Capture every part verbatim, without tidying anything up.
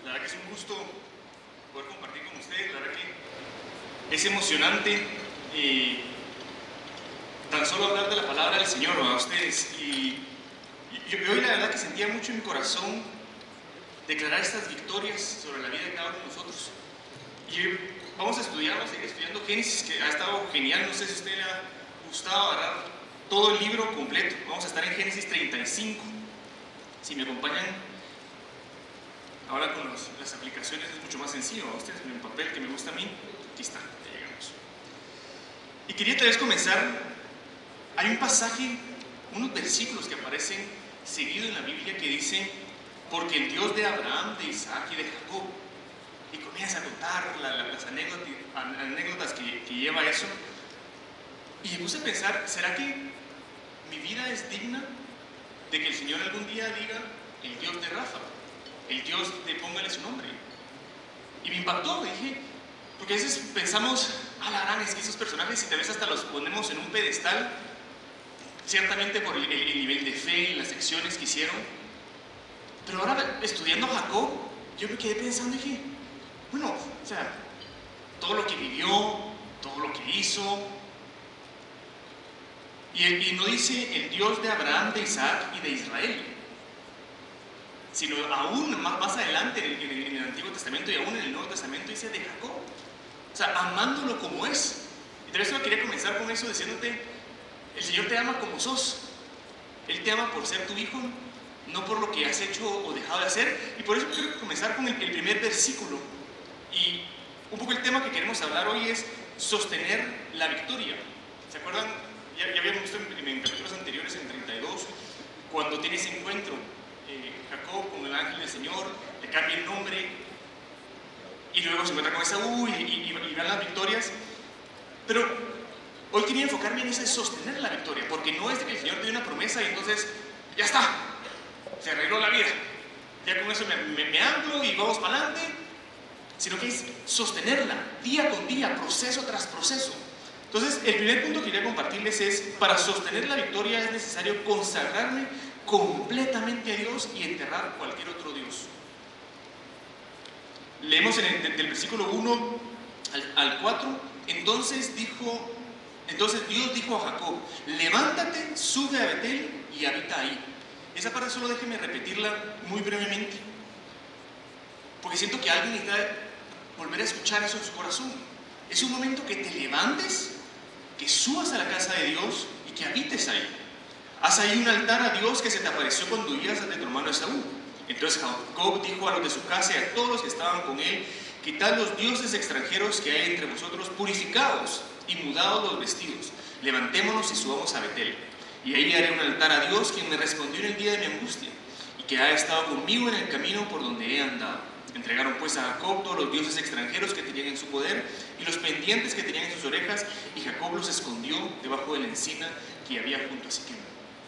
La verdad que es un gusto poder compartir con ustedes. La verdad que es emocionante eh, tan solo hablar de la palabra del Señor a ustedes. Y, y yo hoy la verdad que sentía mucho en mi corazón declarar estas victorias sobre la vida de cada uno de nosotros. Y vamos a estudiar, vamos a seguir estudiando Génesis, que ha estado genial. No sé si a usted le ha gustado agarrar todo el libro completo. Vamos a estar en Génesis treinta y cinco. Si me acompañan ahora con los, las aplicaciones es mucho más sencillo. Ustedes en el papel que me gusta a mí, aquí está, ya llegamos. Y quería tal vez comenzar. Hay un pasaje, unos versículos que aparecen seguido en la Biblia que dicen: porque el Dios de Abraham, de Isaac y de Jacob. Y comienza a contar la, la, las anécdotas, anécdotas que, que lleva eso. Y me puse a pensar, ¿será que mi vida es digna de que el Señor algún día diga el Dios de Rafa, el Dios de póngale su nombre? Y me impactó, dije, porque a veces pensamos, ah, la gran, es que esos personajes, si tal vez hasta los ponemos en un pedestal, ciertamente por el, el nivel de fe y las acciones que hicieron. Pero ahora, estudiando a Jacob, yo me quedé pensando y dije, bueno, o sea, todo lo que vivió, todo lo que hizo, y, y no dice el Dios de Abraham, de Isaac y de Israel, sino aún más, más adelante en el, en el Antiguo Testamento y aún en el Nuevo Testamento dice de Jacob, o sea, amándolo como es. Y por eso quería comenzar con eso diciéndote, el Señor te ama como sos, Él te ama por ser tu hijo, no por lo que has hecho o dejado de hacer. Y por eso quiero comenzar con el, el primer versículo. Y un poco el tema que queremos hablar hoy es sostener la victoria. ¿Se acuerdan? Ya, ya habíamos visto en, en capítulos anteriores, en treinta y dos, cuando tiene ese encuentro eh, Jacob con el ángel del Señor, le cambia el nombre y luego se encuentra con Esaú y, y, y van las victorias. Pero hoy quería enfocarme en ese sostener la victoria, porque no es de que el Señor te dé una promesa y entonces ya está, se arregló la vida, ya con eso me, me, me anclo y vamos para adelante, sino que es sostenerla día con día, proceso tras proceso. Entonces, el primer punto que quería compartirles es: para sostener la victoria es necesario consagrarme completamente a Dios y enterrar cualquier otro Dios. Leemos en el, del versículo uno al, al cuatro. Entonces dijo, entonces Dios dijo a Jacob: levántate, sube a Betel y habita ahí. Esa parte solo déjeme repetirla muy brevemente, porque siento que alguien necesita volver a escuchar eso en su corazón. Es un momento que te levantes, que subas a la casa de Dios y que habites ahí. Haz ahí un altar a Dios que se te apareció cuando ibas de tu hermano Esaú. Entonces Jacob dijo a los de su casa y a todos los que estaban con él: quitad los dioses extranjeros que hay entre vosotros, purificados y mudados los vestidos. Levantémonos y subamos a Betel. Y ahí haré un altar a Dios, quien me respondió en el día de mi angustia y que ha estado conmigo en el camino por donde he andado. Entregaron pues a Jacob todos los dioses extranjeros que tenían en su poder y los pendientes que tenían en sus orejas, y Jacob los escondió debajo de la encina que había junto a Siquem.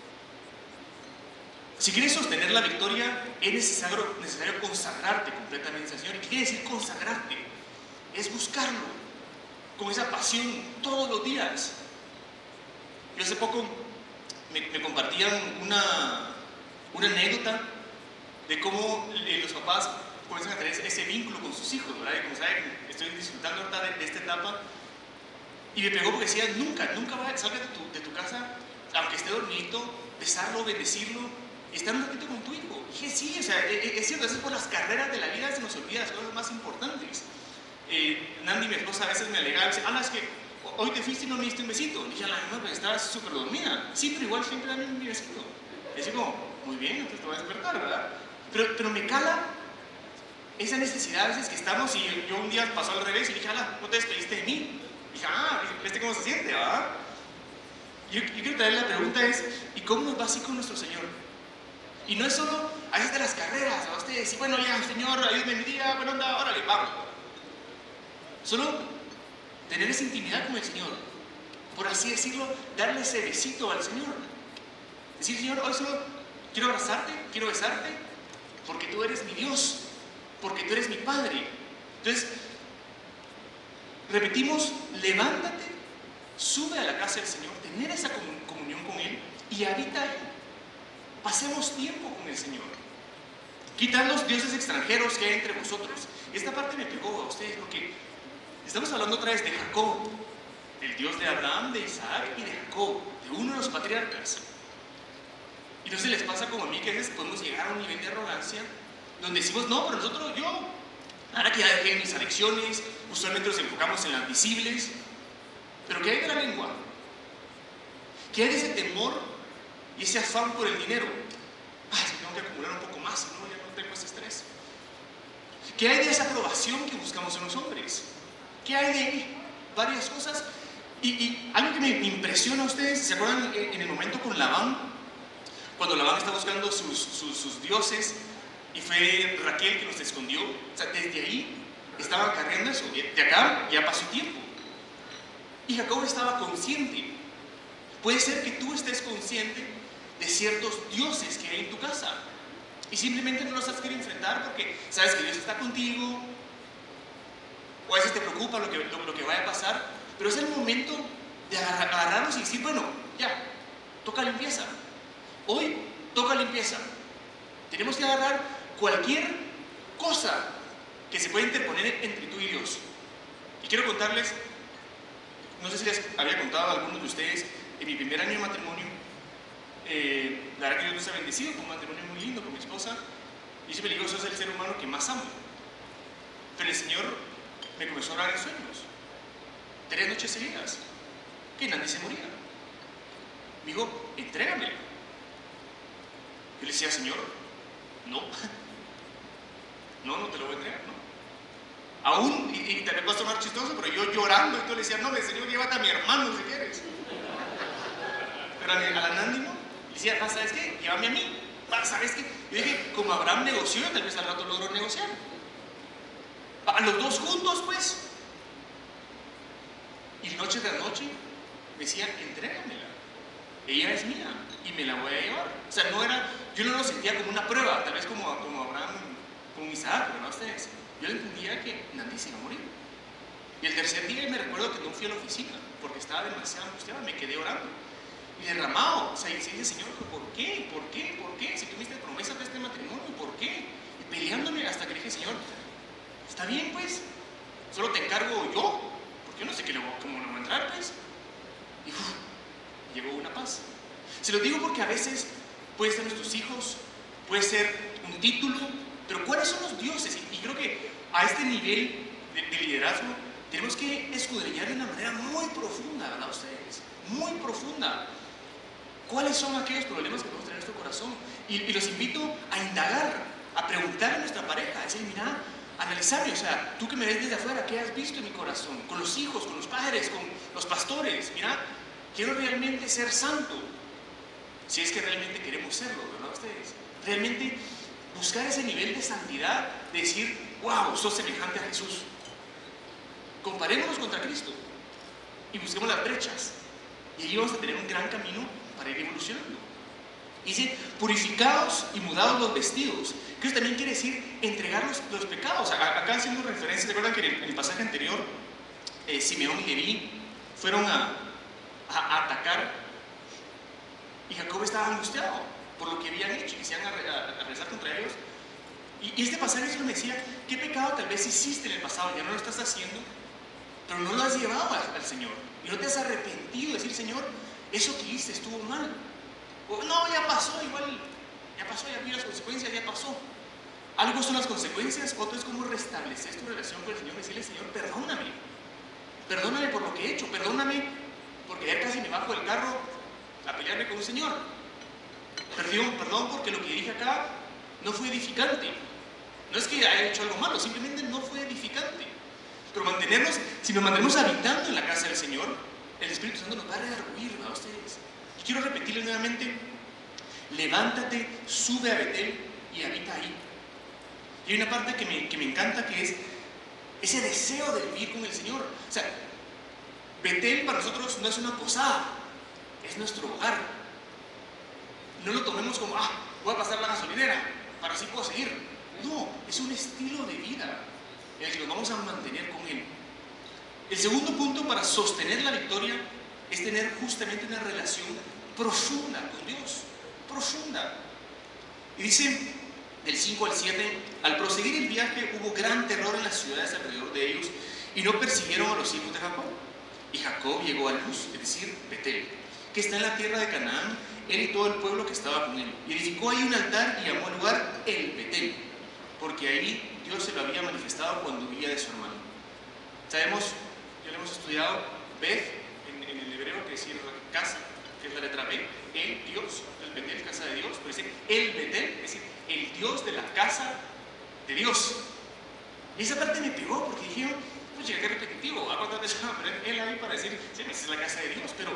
Si quieres sostener la victoria, es necesario, necesario consagrarte completamente al Señor. ¿Y qué quiere decir consagrarte? Es buscarlo con esa pasión todos los días. Yo hace poco me, me compartían una, una anécdota de cómo eh, los papás comienzan a tener ese vínculo con sus hijos, ¿verdad? Y como saben, estoy disfrutando ahorita de, de esta etapa, y me pegó porque decía: nunca, nunca salgas de tu, de tu casa, aunque esté dormidito, besarlo, bendecirlo y estar un ratito con tu hijo. Y dije, sí, o sea, es, es cierto, a veces por las carreras de la vida se nos olvida las cosas más importantes. Eh, Nandi, mi esposa, a veces me alegaba y dice: Ana, es que hoy te fuiste y no me diste un besito. Y dije: a la mamá, pues estabas súper dormida. Sí, pero igual siempre dame un besito. Y así como, muy bien, entonces te voy a despertar, ¿verdad? Pero, pero me cala esa necesidad a veces que estamos, y yo, yo un día pasó al revés y dije: ala, no te despediste de mí. Y dije: ah, ¿este cómo se siente, verdad? Yo, yo quiero traer la pregunta es: ¿y cómo nos va así con nuestro Señor? Y no es solo a veces de las carreras, a ustedes decir: bueno, ya, Señor, ayúdame en mi día, bueno, anda, órale, vamos. Solo tener esa intimidad con el Señor, por así decirlo, darle ese besito al Señor. Decir: Señor, hoy solo quiero abrazarte, quiero besarte, porque tú eres mi Dios, porque tú eres mi Padre. Entonces, repetimos: levántate, sube a la casa del Señor, tener esa comunión con Él y habita ahí. Pasemos tiempo con el Señor. Quitad los dioses extranjeros que hay entre vosotros. Esta parte me pegó a ustedes porque estamos hablando otra vez de Jacob, el Dios de Abraham, de Isaac y de Jacob, de uno de los patriarcas. Y no se les pasa como a mí que a veces podemos llegar a un nivel de arrogancia donde decimos, no, pero nosotros, yo, ahora que ya dejé mis adicciones, usualmente nos enfocamos en las visibles, pero ¿qué hay de la lengua? ¿Qué hay de ese temor y ese afán por el dinero? Ay, si tengo que acumular un poco más, no, ya no tengo ese estrés. ¿Qué hay de esa aprobación que buscamos en los hombres? ¿Qué hay de ahí? Varias cosas. Y, y algo que me impresiona a ustedes, ¿se acuerdan en el momento con Labán? Cuando Labán está buscando sus, sus, sus dioses y fue Raquel que los escondió. O sea, desde ahí estaba cargando eso. De acá ya pasó tiempo. Y Jacob estaba consciente. Puede ser que tú estés consciente de ciertos dioses que hay en tu casa y simplemente no los has querido enfrentar porque sabes que Dios está contigo, o a veces te preocupa lo que, lo, lo que vaya a pasar, pero es el momento de agarrar, agarrarnos y decir, bueno, ya, toca limpieza. Hoy toca limpieza. Tenemos que agarrar cualquier cosa que se pueda interponer entre tú y Dios. Y quiero contarles, no sé si les había contado a algunos de ustedes, en mi primer año de matrimonio, eh, la verdad que Dios nos ha bendecido con un matrimonio muy lindo con mi esposa, y siempre digo, sos el ser humano que más amo. Pero el Señor me comenzó a hablar en sueños, tres noches seguidas, que nadie se moría. Me dijo, entrégamela. Yo le decía, Señor, no, no, no te lo voy a entregar, no. Aún, y, y también va a sonar chistoso, pero yo llorando, y yo le decía, no, Señor, llévate a mi hermano si quieres. Pero a la Nandi no, le decía, ¿sabes qué? Llévame a mí. ¿Sabes qué? Yo dije, como Abraham negoció, tal vez al rato logró negociar. A los dos juntos, pues. Y noche tras noche me decía, entrégamela. Ella es mía y me la voy a llevar. O sea, no era, yo no lo sentía como una prueba, tal vez como, como Abraham con Isaac, ¿verdad ustedes? Yo entendía que Nandi se iba a morir. Y el tercer día me recuerdo que no fui a la oficina porque estaba demasiado angustiada, me quedé orando. Y derramado, o sea, y dice, Señor, ¿por qué? ¿Por qué? ¿Por qué? Si tú me diste promesas de este matrimonio, ¿por qué? Y peleándome hasta que le dije, Señor, está bien, pues, solo te encargo yo, porque yo no sé qué le voy, cómo le voy a entrar, pues. Y uf, llegó una paz. Se lo digo porque a veces puede ser nuestros hijos, puede ser un título, pero ¿cuáles son los dioses? Y, y creo que a este nivel de, de liderazgo tenemos que escudriñar de una manera muy profunda, ¿verdad ustedes? Muy profunda. ¿Cuáles son aquellos problemas que podemos tener en nuestro corazón? Y, y los invito a indagar, a preguntar a nuestra pareja, a decir, mira, analizarme, o sea, tú que me ves desde afuera, ¿qué has visto en mi corazón? Con los hijos, con los padres, con los pastores, mira, quiero realmente ser santo, si es que realmente queremos serlo, ¿verdad ustedes? Realmente buscar ese nivel de santidad, de decir, wow, sos semejante a Jesús. Comparémonos contra Cristo y busquemos las brechas, y ahí vamos a tener un gran camino para ir evolucionando. Dice, purificados y mudados los vestidos, que eso también quiere decir entregar los, los pecados. Acá haciendo referencia, ¿recuerdan que en el, en el pasaje anterior eh, Simeón y Leví fueron a, a, a atacar y Jacob estaba angustiado por lo que habían hecho y quisieran a, a rezar contra ellos? Y, y este pasaje solo me decía, ¿qué pecado tal vez hiciste en el pasado? Ya no lo estás haciendo, pero no lo has llevado al, al Señor y no te has arrepentido de decir, Señor, eso que hice estuvo mal. O, no, ya pasó, igual, ya pasó, ya vi las consecuencias, ya pasó. Algo son las consecuencias, otro es cómo restablecer tu relación con el Señor, decirle, Señor, perdóname, perdóname por lo que he hecho, perdóname porque ya casi me bajo del carro a pelearme con un Señor. Perdón, perdón porque lo que dije acá no fue edificante. No es que haya hecho algo malo, simplemente no fue edificante. Pero mantenernos, si nos mantenemos habitando en la casa del Señor, el Espíritu Santo nos va a redarguir a ustedes. Y quiero repetirles nuevamente, levántate, sube a Betel y habita ahí. Y hay una parte que me, que me encanta, que es ese deseo de vivir con el Señor. O sea, Betel para nosotros no es una posada, es nuestro hogar. No lo tomemos como, ah, voy a pasar la gasolinera, para así puedo seguir. No, es un estilo de vida en el que nos vamos a mantener con Él. El segundo punto para sostener la victoria es tener justamente una relación profunda con Dios, profunda. Y dice, del cinco al siete, al proseguir el viaje hubo gran terror en las ciudades alrededor de ellos y no persiguieron a los hijos de Jacob. Y Jacob llegó a Luz, es decir, Betel, que está en la tierra de Canaán, él y todo el pueblo que estaba con él. Y edificó ahí un altar y llamó al lugar el Betel, porque ahí Dios se lo había manifestado cuando huía de su hermano. Sabemos, ya lo hemos estudiado, Beth en, en el hebreo, que decir casa, que es la letra B, el Dios, el Betel, casa de Dios, pero dice el Betel, es decir, el Dios de la casa de Dios. Y esa parte me pegó porque dije, pues qué repetitivo, ¿a cuántas veces van a poner él ahí para decir, sí, esa es la casa de Dios? Pero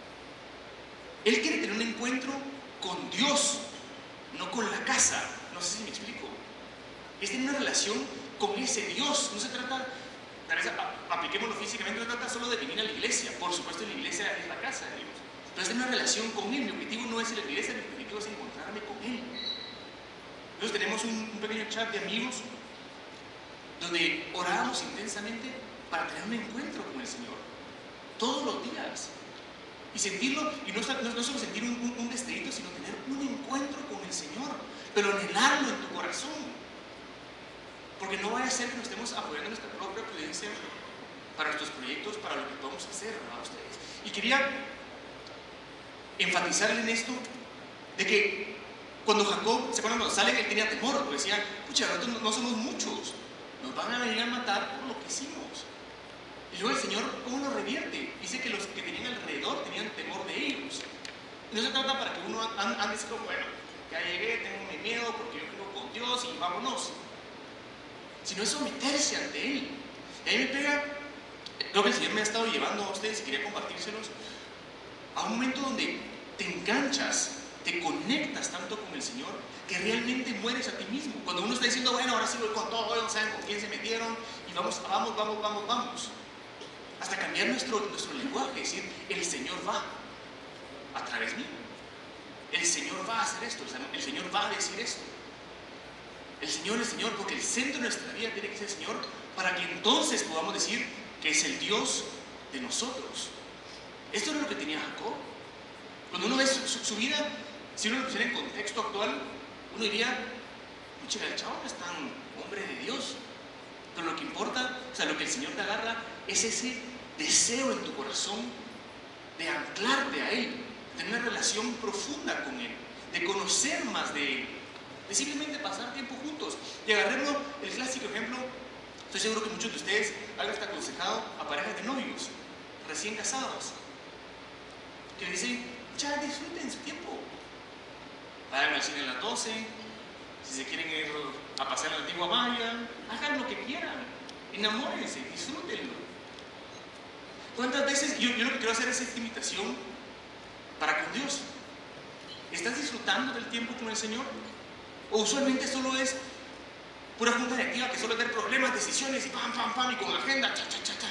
él quiere tener un encuentro con Dios, no con la casa. No sé si me explico. Es tener una relación con ese Dios. No se trata, tal vez apliquémoslo físicamente, no se trata solo de venir a la iglesia. Por supuesto, la iglesia es la casa de Dios. Pero es tener una relación con Él. Mi objetivo no es ir a la iglesia, mi objetivo es encontrarme con Él. Entonces tenemos un, un pequeño chat de amigos donde orábamos intensamente para tener un encuentro con el Señor. Todos los días. Y sentirlo, y no, no, no solo sentir un, un, un destellito, sino tener un encuentro con el Señor. Pero anhelarlo en tu corazón. Porque no vaya a ser que nos estemos apoyando en nuestra propia prudencia para nuestros proyectos, para lo que podamos hacer, ¿verdad? Ustedes. Y quería enfatizarle en esto, de que cuando Jacob, ¿se acuerdan cuando sale? Él tenía temor, porque decía, pucha, nosotros no, no somos muchos, nos van a venir a matar por lo que hicimos. Y luego el Señor, ¿cómo lo revierte? Dice que los que tenían alrededor tenían temor de ellos. Y no se trata para que uno ande así como, bueno, ya llegué, tengo mi miedo porque yo creo con Dios y vámonos. Sino es someterse ante Él. Y ahí me pega, creo que el Señor me ha estado llevando a ustedes y quería compartírselos, a un momento donde te enganchas, te conectas tanto con el Señor, que realmente mueres a ti mismo. Cuando uno está diciendo, bueno, ahora sí voy con todo, no saben con quién se metieron, y vamos, vamos, vamos, vamos, vamos. Hasta cambiar nuestro, nuestro lenguaje, es decir, el Señor va a través mío. El Señor va a hacer esto, el Señor va a decir esto. El Señor es Señor, porque el centro de nuestra vida tiene que ser el Señor, para que entonces podamos decir que es el Dios de nosotros. Esto es lo que tenía Jacob. Cuando uno ve su, su, su vida, si uno lo pusiera en contexto actual, uno diría, pucha, el chavo no es tan hombre de Dios. Pero lo que importa, o sea, lo que el Señor te agarra, es ese deseo en tu corazón de anclarte a Él, de tener una relación profunda con Él, de conocer más de Él, de simplemente pasar tiempo juntos. Y agarremos el clásico ejemplo, estoy seguro que muchos de ustedes han hasta aconsejado a parejas de novios, recién casados, que le dicen, ya disfruten su tiempo. Vayan al cine a las doce, si se quieren ir a pasear a la antigua Maya, hagan lo que quieran, enamórense, disfrútenlo. ¿Cuántas veces, yo, yo lo que quiero hacer es esta invitación para con Dios? ¿Estás disfrutando del tiempo con el Señor? ¿O usualmente solo es pura junta directiva que solo es ver problemas, decisiones y pam, pam, pam, y con agenda, cha, cha, cha, cha?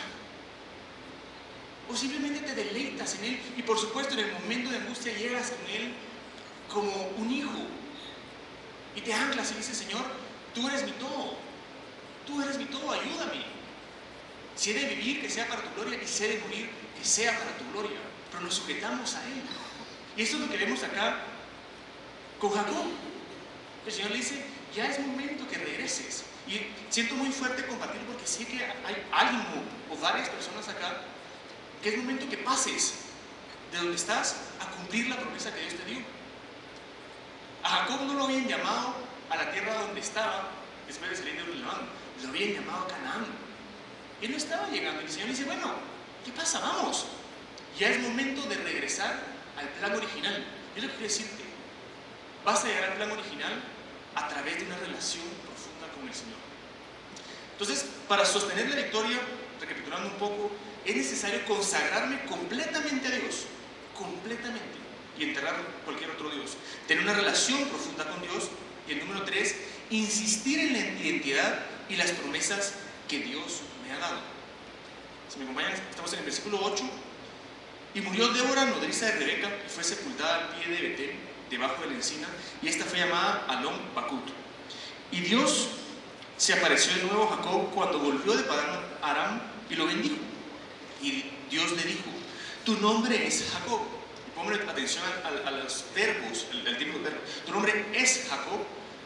¿O simplemente te deleitas en Él y por supuesto en el momento de angustia llegas con Él como un hijo y te anclas y dices, Señor, tú eres mi todo, tú eres mi todo, ayúdame. Si he de vivir, que sea para tu gloria, y si he de morir, que sea para tu gloria, pero nos sujetamos a Él. Y eso es lo que vemos acá con Jacob. El Señor le dice, ya es momento que regreses. Y siento muy fuerte compartir porque sé que hay alguien o varias personas acá que es momento que pases de donde estás a cumplir la promesa que Dios te dio. A Jacob no lo habían llamado a la tierra donde estaba después de salir de Labán, lo habían llamado a Canaán. Y él no estaba llegando. Y el Señor dice, bueno, ¿qué pasa? Vamos. Ya es momento de regresar al plan original. Yo lo que quiero decirte, vas a llegar al plan original a través de una relación profunda con el Señor. Entonces, para sostener la victoria, recapitulando un poco, es necesario consagrarme completamente a Dios, completamente, y enterrar cualquier otro Dios. Tener una relación profunda con Dios. Y el número tres, insistir en la identidad y las promesas que Dios me ha dado. Si me acompañan, estamos en el versículo ocho. Y murió Débora, nodriza de Rebeca, y fue sepultada al pie de Betel, debajo de la encina, y esta fue llamada Alon Bakut. Y Dios se apareció de nuevo a Jacob cuando volvió de Padán Aram y lo bendijo. Y Dios le dijo, tu nombre es Jacob. Y ponle atención a, a, a los verbos, el, el tipo de verbo. Tu nombre es Jacob,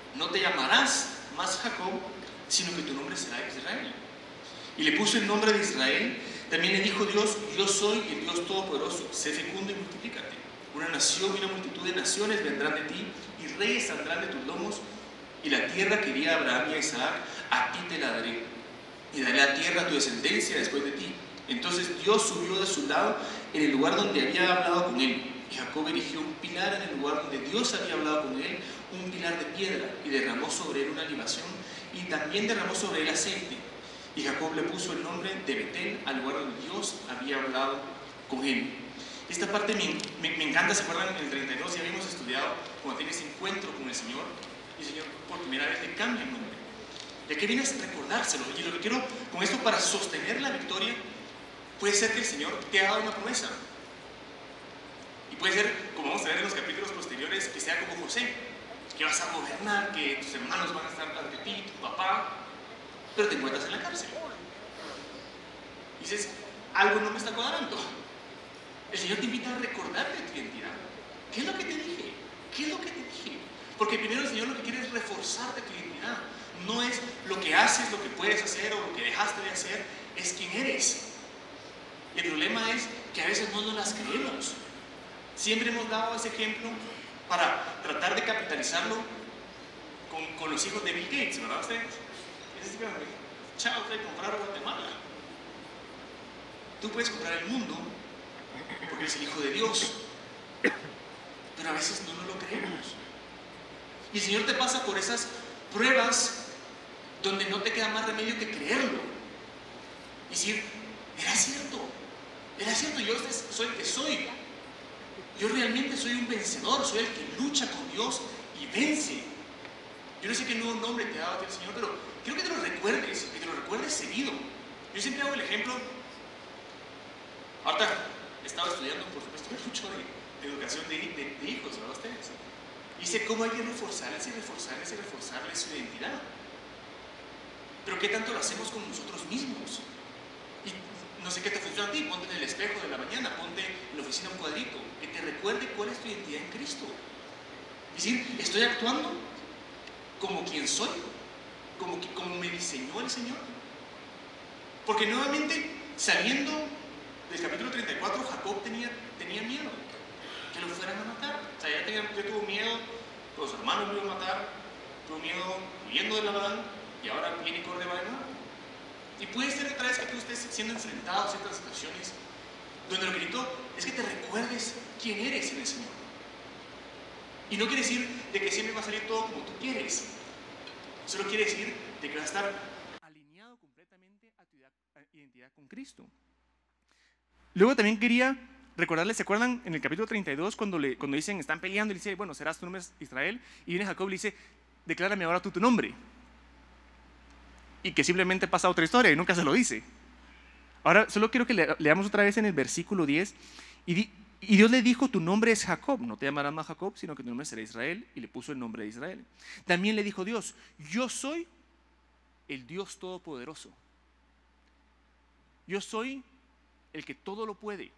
no te llamarás más Jacob, sino que tu nombre será Israel. Y le puso el nombre de Israel. También le dijo Dios: yo soy el Dios Todopoderoso, sé fecundo y multiplícate. Una nación y una multitud de naciones vendrán de ti, y reyes saldrán de tus lomos, y la tierra que di a Abraham y a Isaac, a ti te la daré, y daré la tierra a tu descendencia después de ti. Entonces Dios subió de su lado en el lugar donde había hablado con él, y Jacob erigió un pilar en el lugar donde Dios había hablado con él, un pilar de piedra, y derramó sobre él una libación, y también derramó sobre él aceite. Y Jacob le puso el nombre de Betel al lugar donde Dios había hablado con él. Esta parte me, me, me encanta. ¿Se acuerdan? En el treinta y dos ya habíamos estudiado cuando tienes encuentro con el Señor, y el Señor por primera vez le cambia el nombre. ¿Y a qué vienes a recordárselo? Y lo que quiero con esto, para sostener la victoria, puede ser que el Señor te ha dado una promesa. Y puede ser, como vamos a ver en los capítulos posteriores, que sea como José, que vas a gobernar, que tus hermanos van a estar ante ti, tu papá, pero te encuentras en la cárcel. Y dices: algo no me está cuadrando. El Señor te invita a recordarte tu identidad. ¿Qué es lo que te dije? ¿Qué es lo que te dije? Porque primero el Señor lo que quiere es reforzarte tu identidad. No es lo que haces, lo que puedes hacer o lo que dejaste de hacer, es quién eres. Y el problema es que a veces no nos las creemos. Siempre hemos dado ese ejemplo para tratar de capitalizarlo con, con los hijos de Bill Gates, ¿verdad ustedes? Es decir, chao, de comprar Guatemala. Tú puedes comprar el mundo porque eres el hijo de Dios, pero a veces no nos lo creemos. Y el Señor te pasa por esas pruebas donde no te queda más remedio que creerlo. Y decir: era cierto, era cierto, yo soy el que soy. Yo realmente soy un vencedor, soy el que lucha con Dios y vence. Yo no sé qué nuevo nombre te ha dado el Señor, pero quiero que te lo recuerdes, que te lo recuerdes seguido. Yo siempre hago el ejemplo. Ahorita estaba estudiando, por supuesto, mucho de, de educación de, de, de hijos, ¿verdad ustedes? Y sé cómo hay que reforzarles y reforzarles y reforzarles su identidad. Pero ¿qué tanto lo hacemos con nosotros mismos? Y no sé qué te funciona a ti. Ponte en el espejo de la mañana, ponte en la oficina un cuadrito que te recuerde cuál es tu identidad en Cristo. Es decir, estoy actuando como quien soy, como, como me diseñó el Señor. Porque nuevamente, saliendo del capítulo treinta y cuatro, Jacob tenía, tenía miedo que lo fueran a matar. O sea, ya, tenía, ya tuvo miedo, los hermanos lo iban a matar, tuvo miedo huyendo de Labán, y ahora viene y corre de nuevo. Y puede ser otra vez que tú estés siendo enfrentado a ciertas situaciones donde lo que necesito es que te recuerdes quién eres en el Señor. Y no quiere decir de que siempre va a salir todo como tú quieres. Solo quiere decir de que va a estar alineado completamente a tu identidad con Cristo. Luego también quería recordarles, ¿se acuerdan en el capítulo treinta y dos cuando, le, cuando dicen, están peleando y le dice: bueno, serás tu nombre Israel? Y viene Jacob y le dice: declárame ahora tú tu nombre. Y que simplemente pasa otra historia y nunca se lo dice. Ahora solo quiero que le, leamos otra vez en el versículo diez. Y, di, y Dios le dijo: tu nombre es Jacob, no te llamarás más Jacob, sino que tu nombre será Israel. Y le puso el nombre de Israel. También le dijo Dios: yo soy el Dios Todopoderoso. Yo soy el que todo lo puede.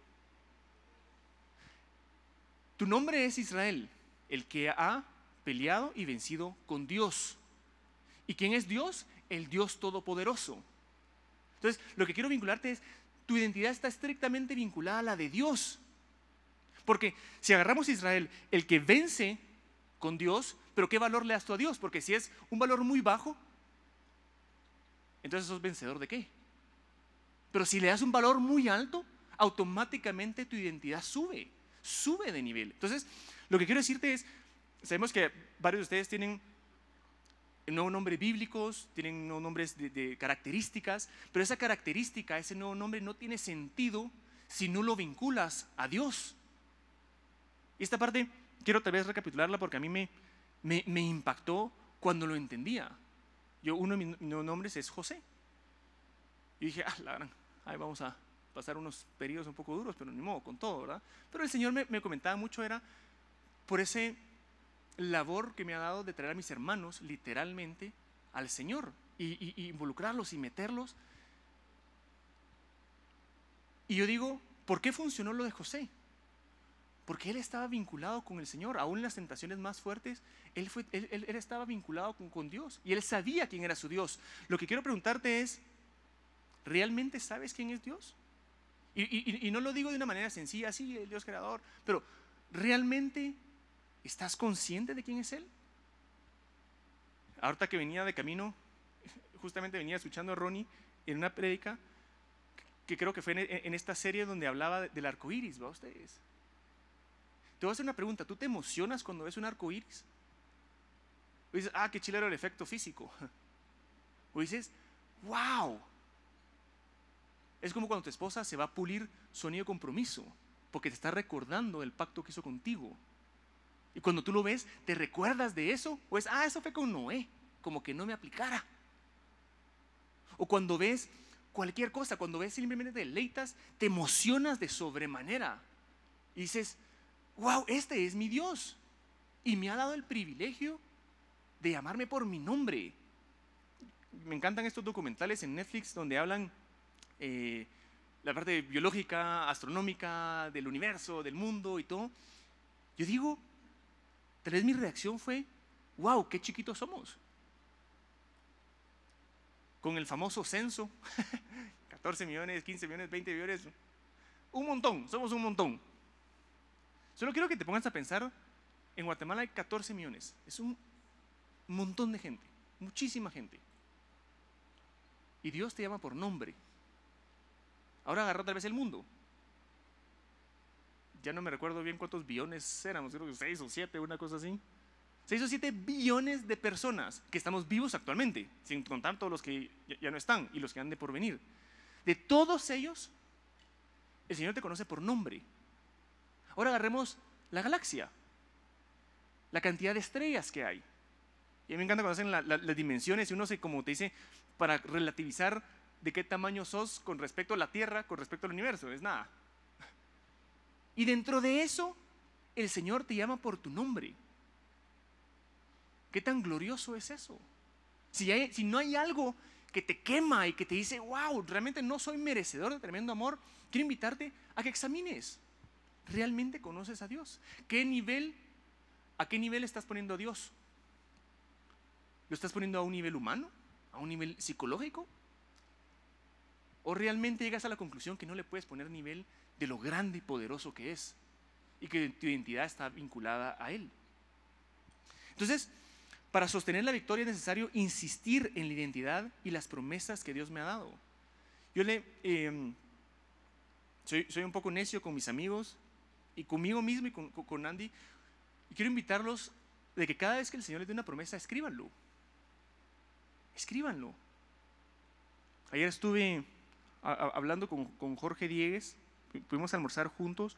Tu nombre es Israel, el que ha peleado y vencido con Dios. ¿Y quién es Dios? El Dios Todopoderoso. Entonces, lo que quiero vincularte es: tu identidad está estrictamente vinculada a la de Dios. Porque si agarramos a Israel, el que vence con Dios, pero ¿qué valor le das tú a Dios? Porque si es un valor muy bajo, entonces sos vencedor ¿de qué? Pero si le das un valor muy alto, automáticamente tu identidad sube, sube de nivel. Entonces, lo que quiero decirte es, sabemos que varios de ustedes tienen nuevos nombres bíblicos, tienen nuevos nombres de, de características, pero esa característica, ese nuevo nombre no tiene sentido si no lo vinculas a Dios. Y esta parte quiero tal vez recapitularla porque a mí me, me, me impactó cuando lo entendía. Yo, uno de mis nuevos nombres es José. Y dije: ah, la gran, ahí vamos a pasar unos periodos un poco duros, pero ni modo, con todo, ¿verdad? Pero el Señor me, me comentaba mucho, era por ese labor que me ha dado de traer a mis hermanos literalmente al Señor y, y, y involucrarlos y meterlos. Y yo digo: ¿por qué funcionó lo de José? Porque él estaba vinculado con el Señor, aún en las tentaciones más fuertes, él, fue, él, él, él estaba vinculado con, con Dios y él sabía quién era su Dios. Lo que quiero preguntarte es, ¿realmente sabes quién es Dios? Y, y, y no lo digo de una manera sencilla, sí, el Dios creador, pero ¿realmente estás consciente de quién es Él? Ahorita que venía de camino, justamente venía escuchando a Ronnie en una prédica, que creo que fue en, en esta serie donde hablaba del arco iris, ¿va ustedes? Te voy a hacer una pregunta, ¿tú te emocionas cuando ves un arco iris? O dices, ah, qué chilero el efecto físico. O dices, wow. Es como cuando tu esposa se va a pulir su anillo de compromiso, porque te está recordando el pacto que hizo contigo. Y cuando tú lo ves, ¿te recuerdas de eso? O es, ah, eso fue con Noé, como que no me aplicara. O cuando ves cualquier cosa, cuando ves simplemente te deleitas, te emocionas de sobremanera. Y dices, wow, este es mi Dios. Y me ha dado el privilegio de llamarme por mi nombre. Me encantan estos documentales en Netflix donde hablan eh, la parte biológica, astronómica, del universo, del mundo y todo. Yo digo, tal vez mi reacción fue, wow, qué chiquitos somos. Con el famoso censo, catorce millones, quince millones, veinte millones, un montón, somos un montón. Solo quiero que te pongas a pensar, en Guatemala hay catorce millones, es un montón de gente, muchísima gente. Y Dios te llama por nombre. Ahora agarra tal vez el mundo. Ya no me recuerdo bien cuántos billones éramos, creo que seis o siete, una cosa así. Seis o siete billones de personas que estamos vivos actualmente, sin contar todos los que ya no están y los que han de por venir. De todos ellos, el Señor te conoce por nombre. Ahora agarremos la galaxia, la cantidad de estrellas que hay. Y a mí me encanta cuando hacen la, la, las dimensiones y uno se, como te dice, para relativizar de qué tamaño sos con respecto a la Tierra, con respecto al universo, es nada. Y dentro de eso, el Señor te llama por tu nombre. ¿Qué tan glorioso es eso? Si, hay, si no hay algo que te quema y que te dice, wow, realmente no soy merecedor de tremendo amor, quiero invitarte a que examines. ¿Realmente conoces a Dios? ¿Qué nivel, a qué nivel estás poniendo a Dios? ¿Lo estás poniendo a un nivel humano? ¿A un nivel psicológico? ¿O realmente llegas a la conclusión que no le puedes poner nivel de lo grande y poderoso que es? Y que tu identidad está vinculada a Él. Entonces, para sostener la victoria es necesario insistir en la identidad y las promesas que Dios me ha dado. Yo le, eh, soy, soy un poco necio con mis amigos y conmigo mismo y con, con Andy. Y quiero invitarlos de que cada vez que el Señor les dé una promesa, escríbanlo. Escríbanlo. Ayer estuve a, a, hablando con, con Jorge Diegues, pudimos almorzar juntos.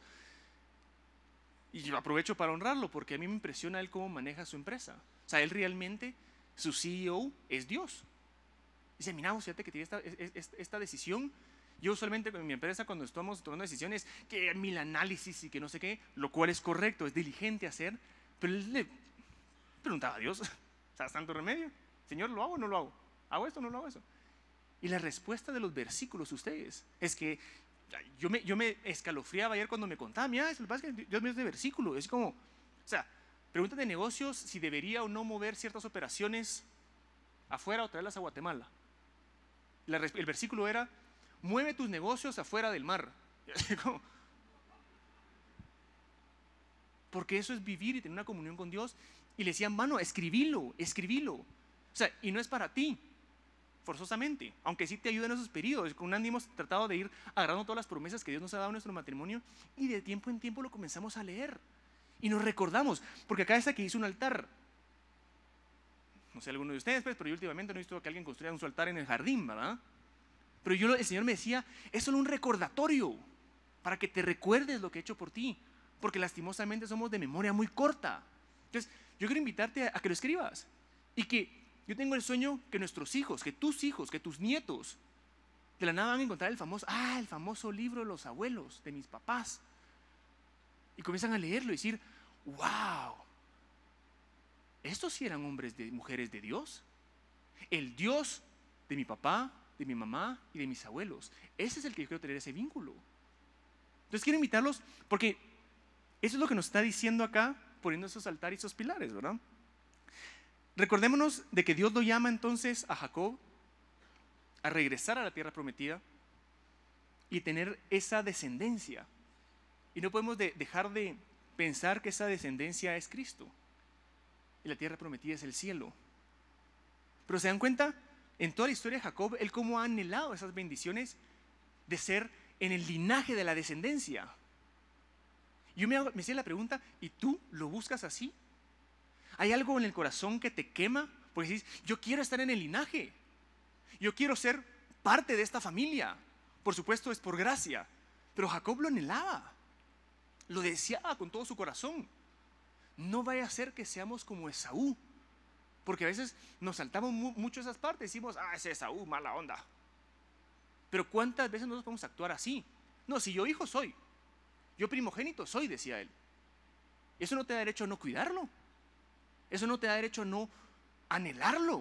Y yo aprovecho para honrarlo porque a mí me impresiona él cómo maneja su empresa. O sea, él realmente, su C E O es Dios. Dice, mira, fíjate que tiene esta, esta, esta decisión. Yo usualmente con mi empresa cuando estamos tomando decisiones, que mil análisis y que no sé qué, lo cual es correcto, es diligente hacer, pero él le preguntaba a Dios, o sea, santo remedio, Señor, ¿lo hago o no lo hago? ¿Hago esto o no lo hago eso? Y la respuesta de los versículos ustedes es que yo me, yo me escalofriaba ayer cuando me contaba, mira, es lo que pasa es que Dios me dio de versículo, es como, o sea, preguntas de negocios si debería o no mover ciertas operaciones afuera o traerlas a Guatemala. La, el versículo era, mueve tus negocios afuera del mar. Como, porque eso es vivir y tener una comunión con Dios. Y le decían, mano, escribilo, escribilo. O sea, y no es para ti, forzosamente, aunque sí te ayuda en esos periodos. Con Andy hemos tratado de ir agarrando todas las promesas que Dios nos ha dado en nuestro matrimonio y de tiempo en tiempo lo comenzamos a leer. Y nos recordamos, porque acá está que hizo un altar. No sé, alguno de ustedes, pues, pero yo últimamente no he visto que alguien construya un su altar en el jardín, ¿verdad? Pero yo, el Señor me decía, es solo un recordatorio para que te recuerdes lo que he hecho por ti, porque lastimosamente somos de memoria muy corta. Entonces, yo quiero invitarte a, a que lo escribas y que yo tengo el sueño que nuestros hijos, que tus hijos, que tus nietos, de la nada van a encontrar el famoso, ah, el famoso libro de los abuelos, de mis papás, y comienzan a leerlo y decir, wow, estos sí eran hombres y mujeres de Dios. El Dios de mi papá, de mi mamá y de mis abuelos. Ese es el que yo quiero tener ese vínculo. Entonces quiero invitarlos porque Eso es lo que nos está diciendo acá, poniendo esos altares y esos pilares, ¿verdad? Recordémonos de que Dios lo llama entonces a Jacob a regresar a la tierra prometida y tener esa descendencia. Y no podemos de dejar de pensar que esa descendencia es Cristo. Y la tierra prometida es el cielo. Pero se dan cuenta, en toda la historia de Jacob, él cómo ha anhelado esas bendiciones de ser en el linaje de la descendencia. Yo me, hago, me hacía la pregunta, ¿y tú lo buscas así? ¿Hay algo en el corazón que te quema? Porque dices, yo quiero estar en el linaje. Yo quiero ser parte de esta familia. Por supuesto es por gracia. Pero Jacob lo anhelaba. Lo deseaba con todo su corazón. No vaya a ser que seamos como Esaú. Porque a veces nos saltamos mu mucho esas partes. Decimos, ah, ese Esaú, mala onda. Pero ¿cuántas veces nosotros podemos actuar así? No, si yo hijo soy. Yo primogénito soy, decía él. Eso no te da derecho a no cuidarlo. Eso no te da derecho a no anhelarlo.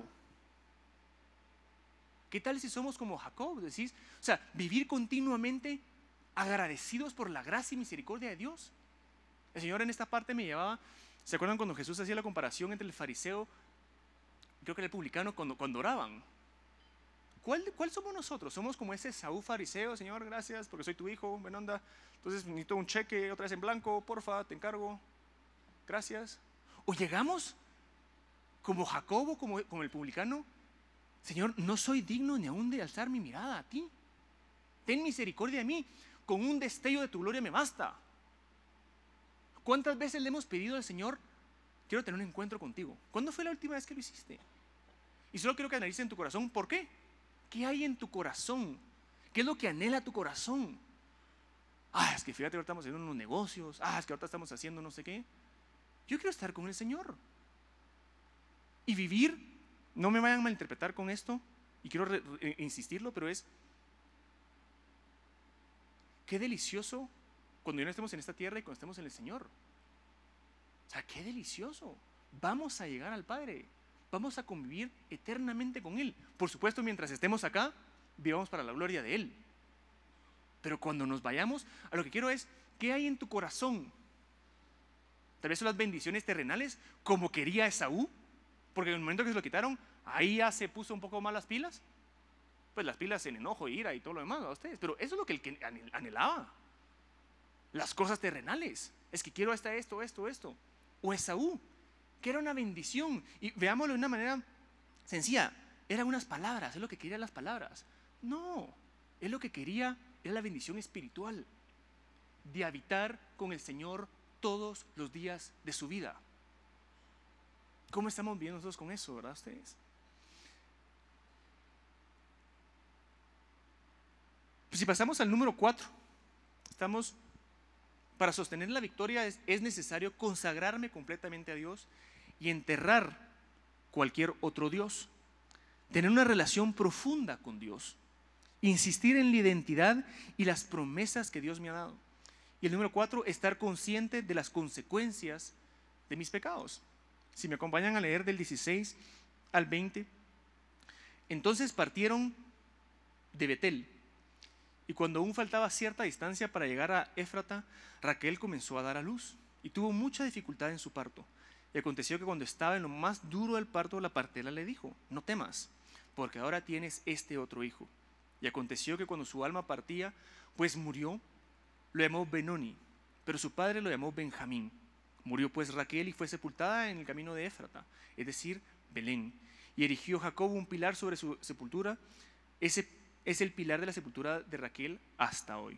¿Qué tal si somos como Jacob? Decís, o sea, vivir continuamente agradecidos por la gracia y misericordia de Dios. El Señor en esta parte me llevaba, ¿se acuerdan cuando Jesús hacía la comparación entre el fariseo, creo que era el publicano, cuando, cuando oraban? ¿Cuál, ¿Cuál somos nosotros? ¿Somos como ese Esaú fariseo? Señor, gracias porque soy tu hijo, buena onda. Entonces necesito un cheque otra vez en blanco, porfa, te encargo. Gracias. ¿O llegamos como Jacobo, como, como el publicano? Señor, no soy digno ni aún de alzar mi mirada a ti. Ten misericordia de mí. Con un destello de tu gloria me basta. ¿Cuántas veces le hemos pedido al Señor, quiero tener un encuentro contigo? ¿Cuándo fue la última vez que lo hiciste? Y solo quiero que analices en tu corazón, ¿por qué? ¿Qué hay en tu corazón? ¿Qué es lo que anhela tu corazón? Ah, es que fíjate que ahorita estamos haciendo unos negocios. Ah, es que ahorita estamos haciendo no sé qué. Yo quiero estar con el Señor. Y vivir, no me vayan a malinterpretar con esto, y quiero re, re, insistirlo, pero es, qué delicioso cuando ya no estemos en esta tierra y cuando estemos en el Señor. O sea, qué delicioso. Vamos a llegar al Padre. Vamos a convivir eternamente con Él. Por supuesto, mientras estemos acá, vivamos para la gloria de Él. Pero cuando nos vayamos, a lo que quiero es, ¿qué hay en tu corazón? Tal vez son las bendiciones terrenales, como quería Esaú, porque en el momento que se lo quitaron, ahí ya se puso un poco más las pilas. Pues las pilas en enojo, ira y todo lo demás a ustedes. Pero eso es lo que él anhelaba. Las cosas terrenales. Es que quiero hasta esto, esto, esto. O Esaú, que era una bendición. Y veámoslo de una manera sencilla. Eran unas palabras, es lo que quería las palabras. No, es lo que quería, era la bendición espiritual. De habitar con el Señor todos los días de su vida. ¿Cómo estamos viendo nosotros con eso, verdad ustedes? Pues si pasamos al número cuatro, estamos, para sostener la victoria es, es necesario consagrarme completamente a Dios y enterrar cualquier otro Dios. Tener una relación profunda con Dios. Insistir en la identidad y las promesas que Dios me ha dado. Y el número cuatro, estar consciente de las consecuencias de mis pecados. Si me acompañan a leer del dieciséis al veinte. Entonces partieron de Betel. Y cuando aún faltaba cierta distancia para llegar a Éfrata, Raquel comenzó a dar a luz y tuvo mucha dificultad en su parto. Y aconteció que cuando estaba en lo más duro del parto, la partera le dijo, no temas, porque ahora tienes este otro hijo. Y aconteció que cuando su alma partía, pues murió, lo llamó Benoni, pero su padre lo llamó Benjamín. Murió pues Raquel y fue sepultada en el camino de Éfrata, es decir, Belén. Y erigió Jacob un pilar sobre su sepultura. Ese es el pilar de la sepultura de Raquel hasta hoy.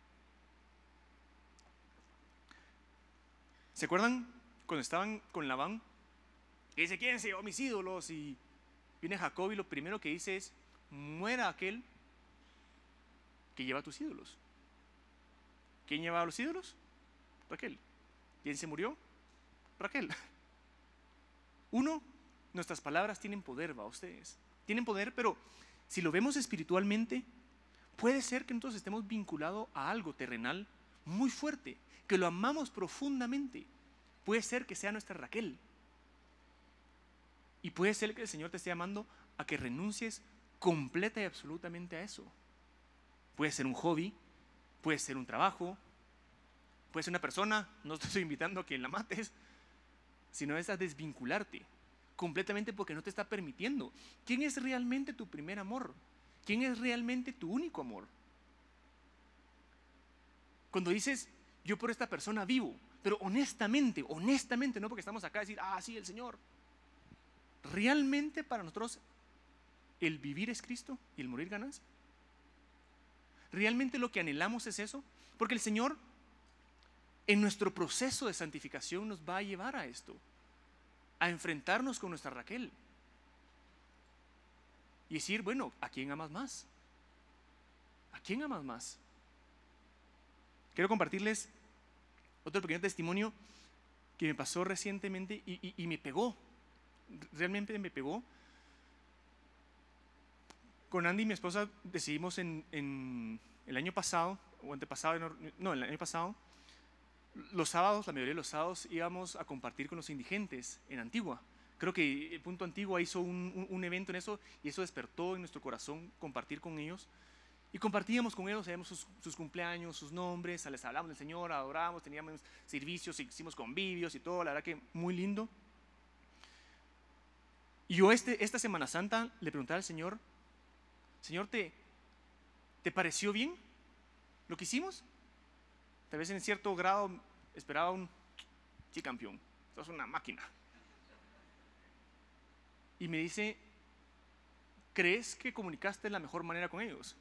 ¿Se acuerdan cuando estaban con Labán? Y dice, ¿quién se llevó mis ídolos? Y viene Jacob y lo primero que dice es, muera aquel que lleva tus ídolos. ¿Quién llevaba los ídolos? Raquel. ¿Quién se murió? Raquel. Uno, nuestras palabras tienen poder, va, ustedes. Tienen poder, pero si lo vemos espiritualmente, puede ser que nosotros estemos vinculados a algo terrenal muy fuerte, que lo amamos profundamente. Puede ser que sea nuestra Raquel. Y puede ser que el Señor te esté llamando a que renuncies completa y absolutamente a eso. Puede ser un hobby, puede ser un trabajo, Puede ser una persona, no te estoy invitando a que la mates, sino es a desvincularte completamente porque no te está permitiendo. ¿Quién es realmente tu primer amor? ¿Quién es realmente tu único amor? Cuando dices, yo por esta persona vivo, pero honestamente, honestamente, no porque estamos acá a decir, ah, sí, el Señor. ¿Realmente para nosotros el vivir es Cristo y el morir ganancia? ¿Realmente lo que anhelamos es eso? Porque el Señor en nuestro proceso de santificación nos va a llevar a esto, a enfrentarnos con nuestra Raquel y decir, bueno, ¿a quién amas más? ¿A quién amas más? Quiero compartirles otro pequeño testimonio que me pasó recientemente y, y, y me pegó, realmente me pegó. Con Andy, mi esposa, decidimos en, en el año pasado, o antepasado, no, el año pasado, los sábados, la mayoría de los sábados, íbamos a compartir con los indigentes en Antigua. Creo que el Punto Antigua hizo un, un, un evento en eso y eso despertó en nuestro corazón compartir con ellos. Y compartíamos con ellos, sabíamos sus, sus cumpleaños, sus nombres, les hablábamos del Señor, adorábamos, teníamos servicios, hicimos convivios y todo, la verdad que muy lindo. Y yo este, esta Semana Santa le preguntaba al Señor, Señor, ¿te, ¿te pareció bien lo que hicimos? Tal vez en cierto grado esperaba un, sí, campeón, esto es una máquina. Y me dice, ¿crees que comunicaste de la mejor manera con ellos?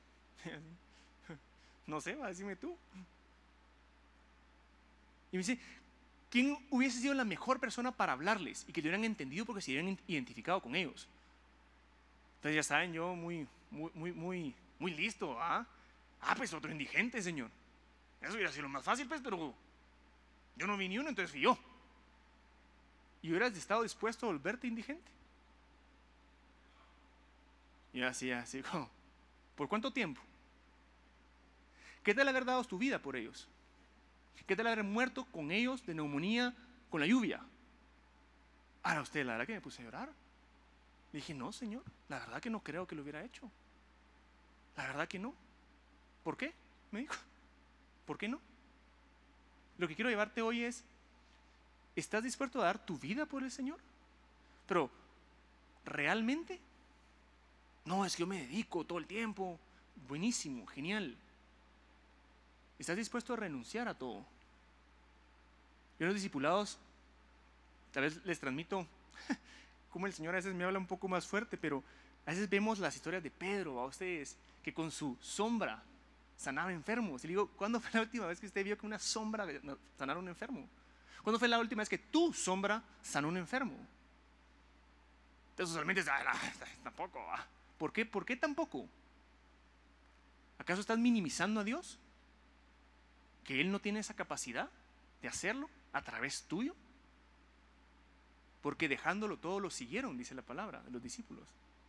No sé, va a decirme tú. Y me dice, ¿quién hubiese sido la mejor persona para hablarles y que lo hubieran entendido porque se hubieran identificado con ellos? Entonces ya saben, yo muy, muy, muy, muy, muy listo, ¿ah? Ah, pues otro indigente, Señor. Eso hubiera sido lo más fácil, pues, pero yo no vi ni uno, entonces fui yo. ¿Y hubieras estado dispuesto a volverte indigente? Y así, así como, ¿por cuánto tiempo? ¿Qué tal haber dado tu vida por ellos? ¿Qué tal haber muerto con ellos de neumonía con la lluvia? Ahora usted, la verdad que me puse a llorar. Le dije, no, Señor, la verdad que no creo que lo hubiera hecho. La verdad que no. ¿Por qué? Me dijo. ¿Por qué no? Lo que quiero llevarte hoy es, ¿estás dispuesto a dar tu vida por el Señor? Pero, ¿realmente? No, es que yo me dedico todo el tiempo. Buenísimo, genial. ¿Estás dispuesto a renunciar a todo? Yo a los discipulados, tal vez les transmito como el Señor a veces me habla un poco más fuerte, pero a veces vemos las historias de Pedro, a ustedes, que con su sombra sanaba enfermos. Y le digo, ¿cuándo fue la última vez que usted vio que una sombra sanara a un enfermo? ¿Cuándo fue la última vez que tu sombra sanó a un enfermo? Entonces solamente es, ah, tampoco. Ah. ¿Por qué? ¿Por qué tampoco? ¿Acaso estás minimizando a Dios? ¿Que Él no tiene esa capacidad de hacerlo a través tuyo? Porque dejándolo todo lo siguieron, dice la palabra de los discípulos.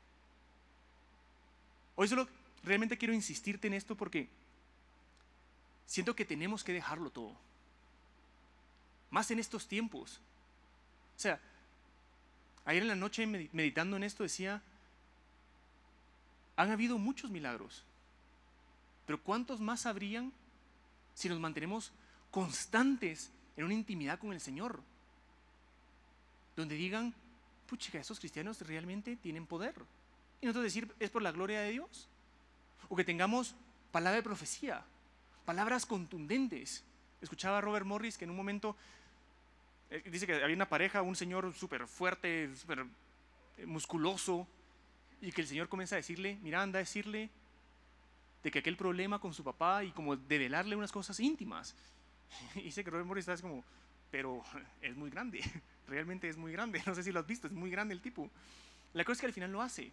Hoy solo realmente quiero insistirte en esto porque siento que tenemos que dejarlo todo. Más en estos tiempos. O sea, ayer en la noche meditando en esto decía, han habido muchos milagros, pero ¿cuántos más habrían si nos mantenemos constantes en una intimidad con el Señor? Donde digan, puchica, estos cristianos realmente tienen poder. Y nosotros decir, es por la gloria de Dios. O que tengamos palabra de profecía, palabras contundentes. Escuchaba a Robert Morris que en un momento, eh, dice que había una pareja, un señor súper fuerte, súper musculoso, y que el Señor comienza a decirle, mira, anda a decirle de que aquel problema con su papá y como develarle unas cosas íntimas. Y dice que Robert Morris está como, pero es muy grande, realmente es muy grande, no sé si lo has visto, es muy grande el tipo. La cosa es que al final lo hace.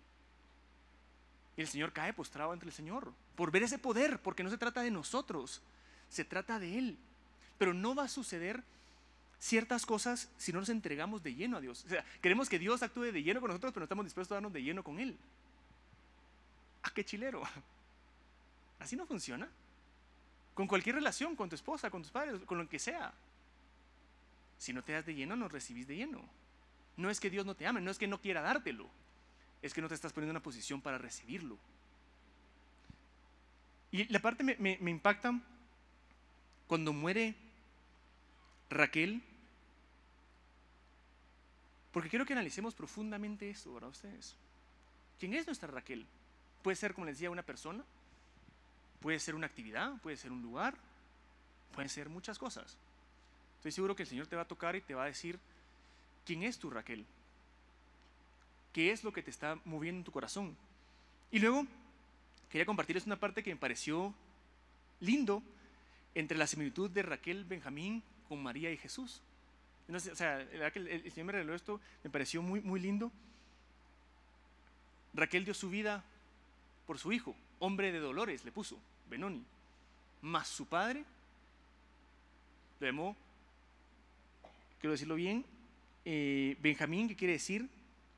Y el Señor cae postrado ante el Señor por ver ese poder, porque no se trata de nosotros, se trata de Él. Pero no va a suceder ciertas cosas si no nos entregamos de lleno a Dios. O sea, queremos que Dios actúe de lleno con nosotros, pero no estamos dispuestos a darnos de lleno con Él. ¡Ah, qué chilero! Así no funciona. Con cualquier relación, con tu esposa, con tus padres, con lo que sea. Si no te das de lleno, no recibís de lleno. No es que Dios no te ame, no es que no quiera dártelo. Es que no te estás poniendo en una posición para recibirlo. Y la parte me, me, me impacta cuando muere Raquel, porque quiero que analicemos profundamente esto, ¿verdad ustedes? ¿Quién es nuestra Raquel? Puede ser, como les decía, una persona, puede ser una actividad, puede ser un lugar, pueden ser muchas cosas. Estoy seguro que el Señor te va a tocar y te va a decir, ¿quién es tu Raquel? ¿Qué es lo que te está moviendo en tu corazón? Y luego, quería compartirles una parte que me pareció lindo entre la similitud de Raquel Benjamín con María y Jesús. No sé, o sea, el, el, el Señor me reveló esto, me pareció muy, muy lindo. Raquel dio su vida por su hijo, hombre de dolores, le puso, Benoni. Mas su padre lo llamó, quiero decirlo bien, eh, Benjamín, que quiere decir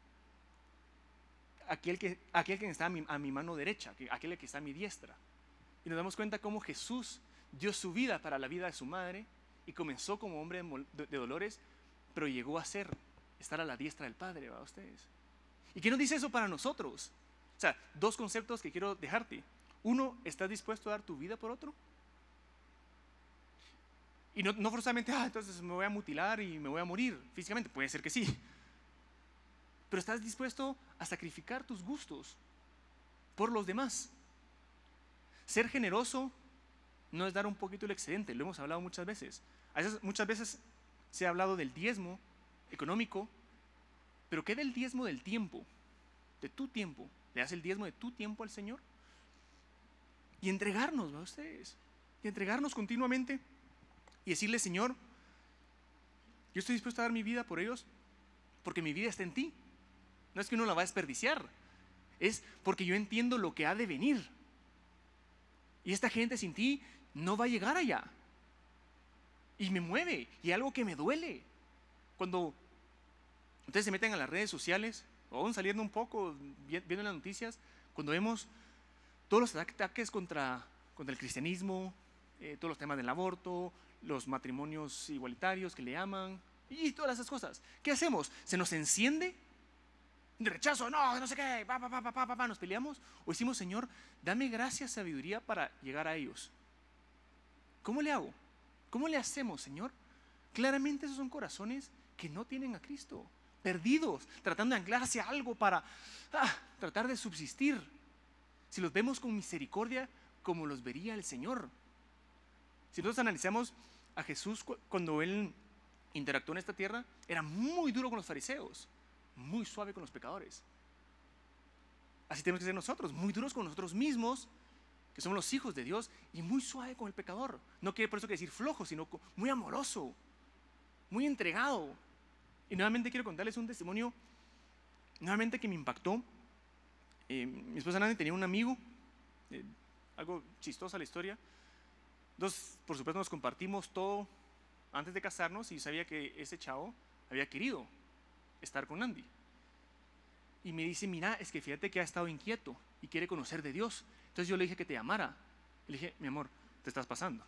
aquel que, aquel que está a mi, a mi mano derecha, aquel que está a mi diestra. Y nos damos cuenta cómo Jesús dio su vida para la vida de su madre y comenzó como hombre de, de dolores, pero llegó a ser, estar a la diestra del Padre, ¿va ustedes? ¿Y qué nos dice eso para nosotros? O sea, dos conceptos que quiero dejarte. Uno, ¿estás dispuesto a dar tu vida por otro? Y no, no forzosamente, ah, entonces me voy a mutilar y me voy a morir físicamente. Puede ser que sí. Pero ¿estás dispuesto a sacrificar tus gustos por los demás? Ser generoso no es dar un poquito el excedente, lo hemos hablado muchas veces. A veces, muchas veces se ha hablado del diezmo económico, pero ¿qué del diezmo del tiempo? De tu tiempo. ¿Le das el diezmo de tu tiempo al Señor? Y entregarnos, ¿va ustedes? Y entregarnos continuamente y decirle, Señor, yo estoy dispuesto a dar mi vida por ellos porque mi vida está en ti. No es que uno la va a desperdiciar, es porque yo entiendo lo que ha de venir. Y esta gente sin ti no va a llegar allá. Y me mueve, y algo que me duele. Cuando ustedes se meten a las redes sociales, o aún saliendo un poco, viendo las noticias, cuando vemos todos los ataques contra, contra el cristianismo, eh, todos los temas del aborto, los matrimonios igualitarios que le llaman, y todas esas cosas. ¿Qué hacemos? ¿Se nos enciende? De rechazo, no, no sé qué, pa, pa, pa, pa, pa, pa, nos peleamos. O decimos, Señor, dame gracia, sabiduría para llegar a ellos. ¿Cómo le hago? ¿Cómo le hacemos, Señor? Claramente esos son corazones que no tienen a Cristo, perdidos, tratando de anclarse a algo para ah, tratar de subsistir. Si los vemos con misericordia, como los vería el Señor. Si nosotros analizamos a Jesús cuando Él interactuó en esta tierra, era muy duro con los fariseos, muy suave con los pecadores. Así tenemos que ser nosotros, muy duros con nosotros mismos, que somos los hijos de Dios, y muy suave con el pecador. No quiere por eso decir flojo, sino muy amoroso, muy entregado. Y nuevamente quiero contarles un testimonio, nuevamente que me impactó. Eh, mi esposa Nancy tenía un amigo, eh, algo chistosa la historia. Entonces, por supuesto, nos compartimos todo antes de casarnos y sabía que ese chavo había querido estar con Andy. Y me dice, mira, es que fíjate que ha estado inquieto y quiere conocer de Dios. Entonces yo le dije que te llamara. Le dije, mi amor, te estás pasando.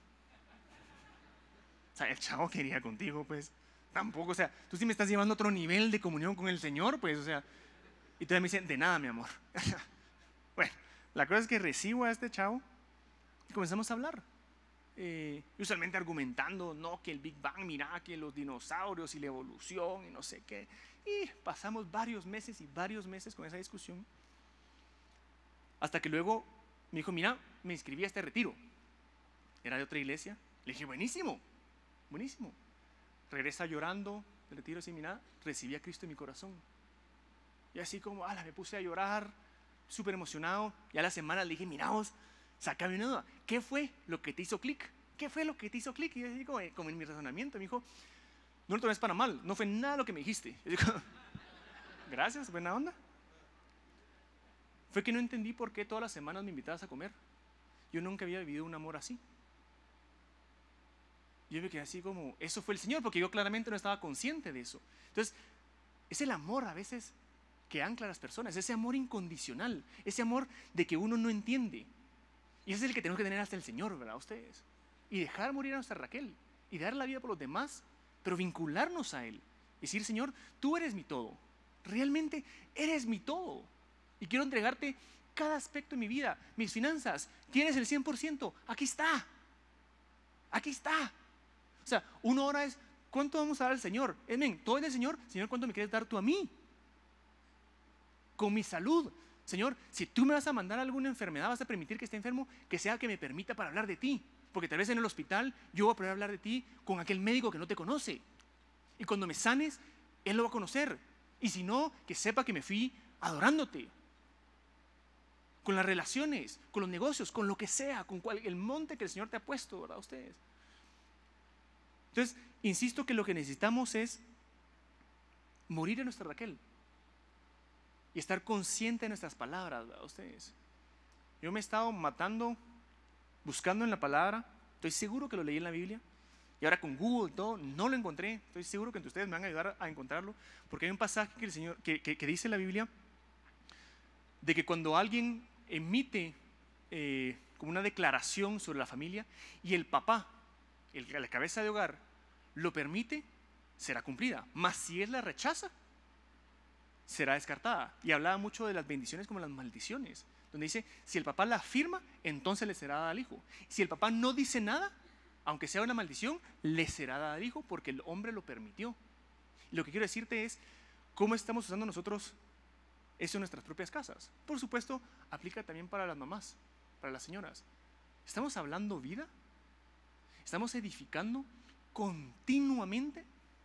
O sea, el chavo quería contigo, pues. Tampoco, o sea, tú sí me estás llevando a otro nivel de comunión con el Señor, pues, o sea. Y todavía me dice, de nada, mi amor. Bueno, la cosa es que recibo a este chavo y comenzamos a hablar. Eh, usualmente argumentando, no, que el Big Bang, mira, que los dinosaurios y la evolución y no sé qué. Y pasamos varios meses y varios meses con esa discusión. Hasta que luego me dijo, mira, me inscribí a este retiro. Era de otra iglesia. Le dije, buenísimo, buenísimo. Regresa llorando del retiro, así, mira, recibí a Cristo en mi corazón. Y así como, ala, me puse a llorar, súper emocionado. Y a la semana le dije, mira vos, sácame una duda, ¿qué fue lo que te hizo clic? ¿Qué fue lo que te hizo clic? Y yo digo, como en mi razonamiento, me dijo, no lo tomes para mal, no fue nada lo que me dijiste. Y digo, gracias, buena onda. Fue que no entendí por qué todas las semanas me invitabas a comer. Yo nunca había vivido un amor así. Yo me quedé así como, eso fue el Señor, porque yo claramente no estaba consciente de eso. Entonces, es el amor a veces que ancla a las personas, ese amor incondicional, ese amor de que uno no entiende. Y ese es el que tenemos que tener hasta el Señor, ¿verdad? Ustedes. Y dejar morir a nuestra Raquel, y dar la vida por los demás, pero vincularnos a Él. Y decir, Señor, tú eres mi todo. Realmente eres mi todo. Y quiero entregarte cada aspecto de mi vida, mis finanzas. Tienes el cien por ciento, aquí está. Aquí está. O sea, uno ahora es ¿Cuánto vamos a dar al Señor? Amén, todo es del Señor. Señor, ¿cuánto me quieres dar tú a mí? Con mi salud. Señor, si tú me vas a mandar alguna enfermedad, vas a permitir que esté enfermo, que sea que me permita para hablar de ti. Porque tal vez en el hospital yo voy a poder hablar de ti con aquel médico que no te conoce. Y cuando me sanes, él lo va a conocer. Y si no, que sepa que me fui adorándote. Con las relaciones, con los negocios, con lo que sea, con cual, el monte que el Señor te ha puesto, ¿verdad? Ustedes. Entonces, insisto que lo que necesitamos es morir en nuestra Raquel. Y estar consciente de nuestras palabras, ¿verdad? Ustedes. Yo me he estado matando, buscando en la palabra. Estoy seguro que lo leí en la Biblia. Y ahora con Google y todo, no lo encontré. Estoy seguro que entre ustedes me van a ayudar a encontrarlo. Porque hay un pasaje que, el Señor, que, que, que dice en la Biblia de que cuando alguien emite eh, como una declaración sobre la familia y el papá, el, la cabeza de hogar, lo permite, será cumplida. Mas si él la rechaza, será descartada. Y hablaba mucho de las bendiciones como las maldiciones, donde dice, si el papá la afirma, entonces le será dada al hijo. Si el papá no dice nada, aunque sea una maldición, le será dada al hijo porque el hombre lo permitió. Y lo que quiero decirte es, ¿cómo estamos usando nosotros eso en nuestras propias casas? Por supuesto, aplica también para las mamás, para las señoras. ¿Estamos hablando vida? ¿Estamos edificando continuamente?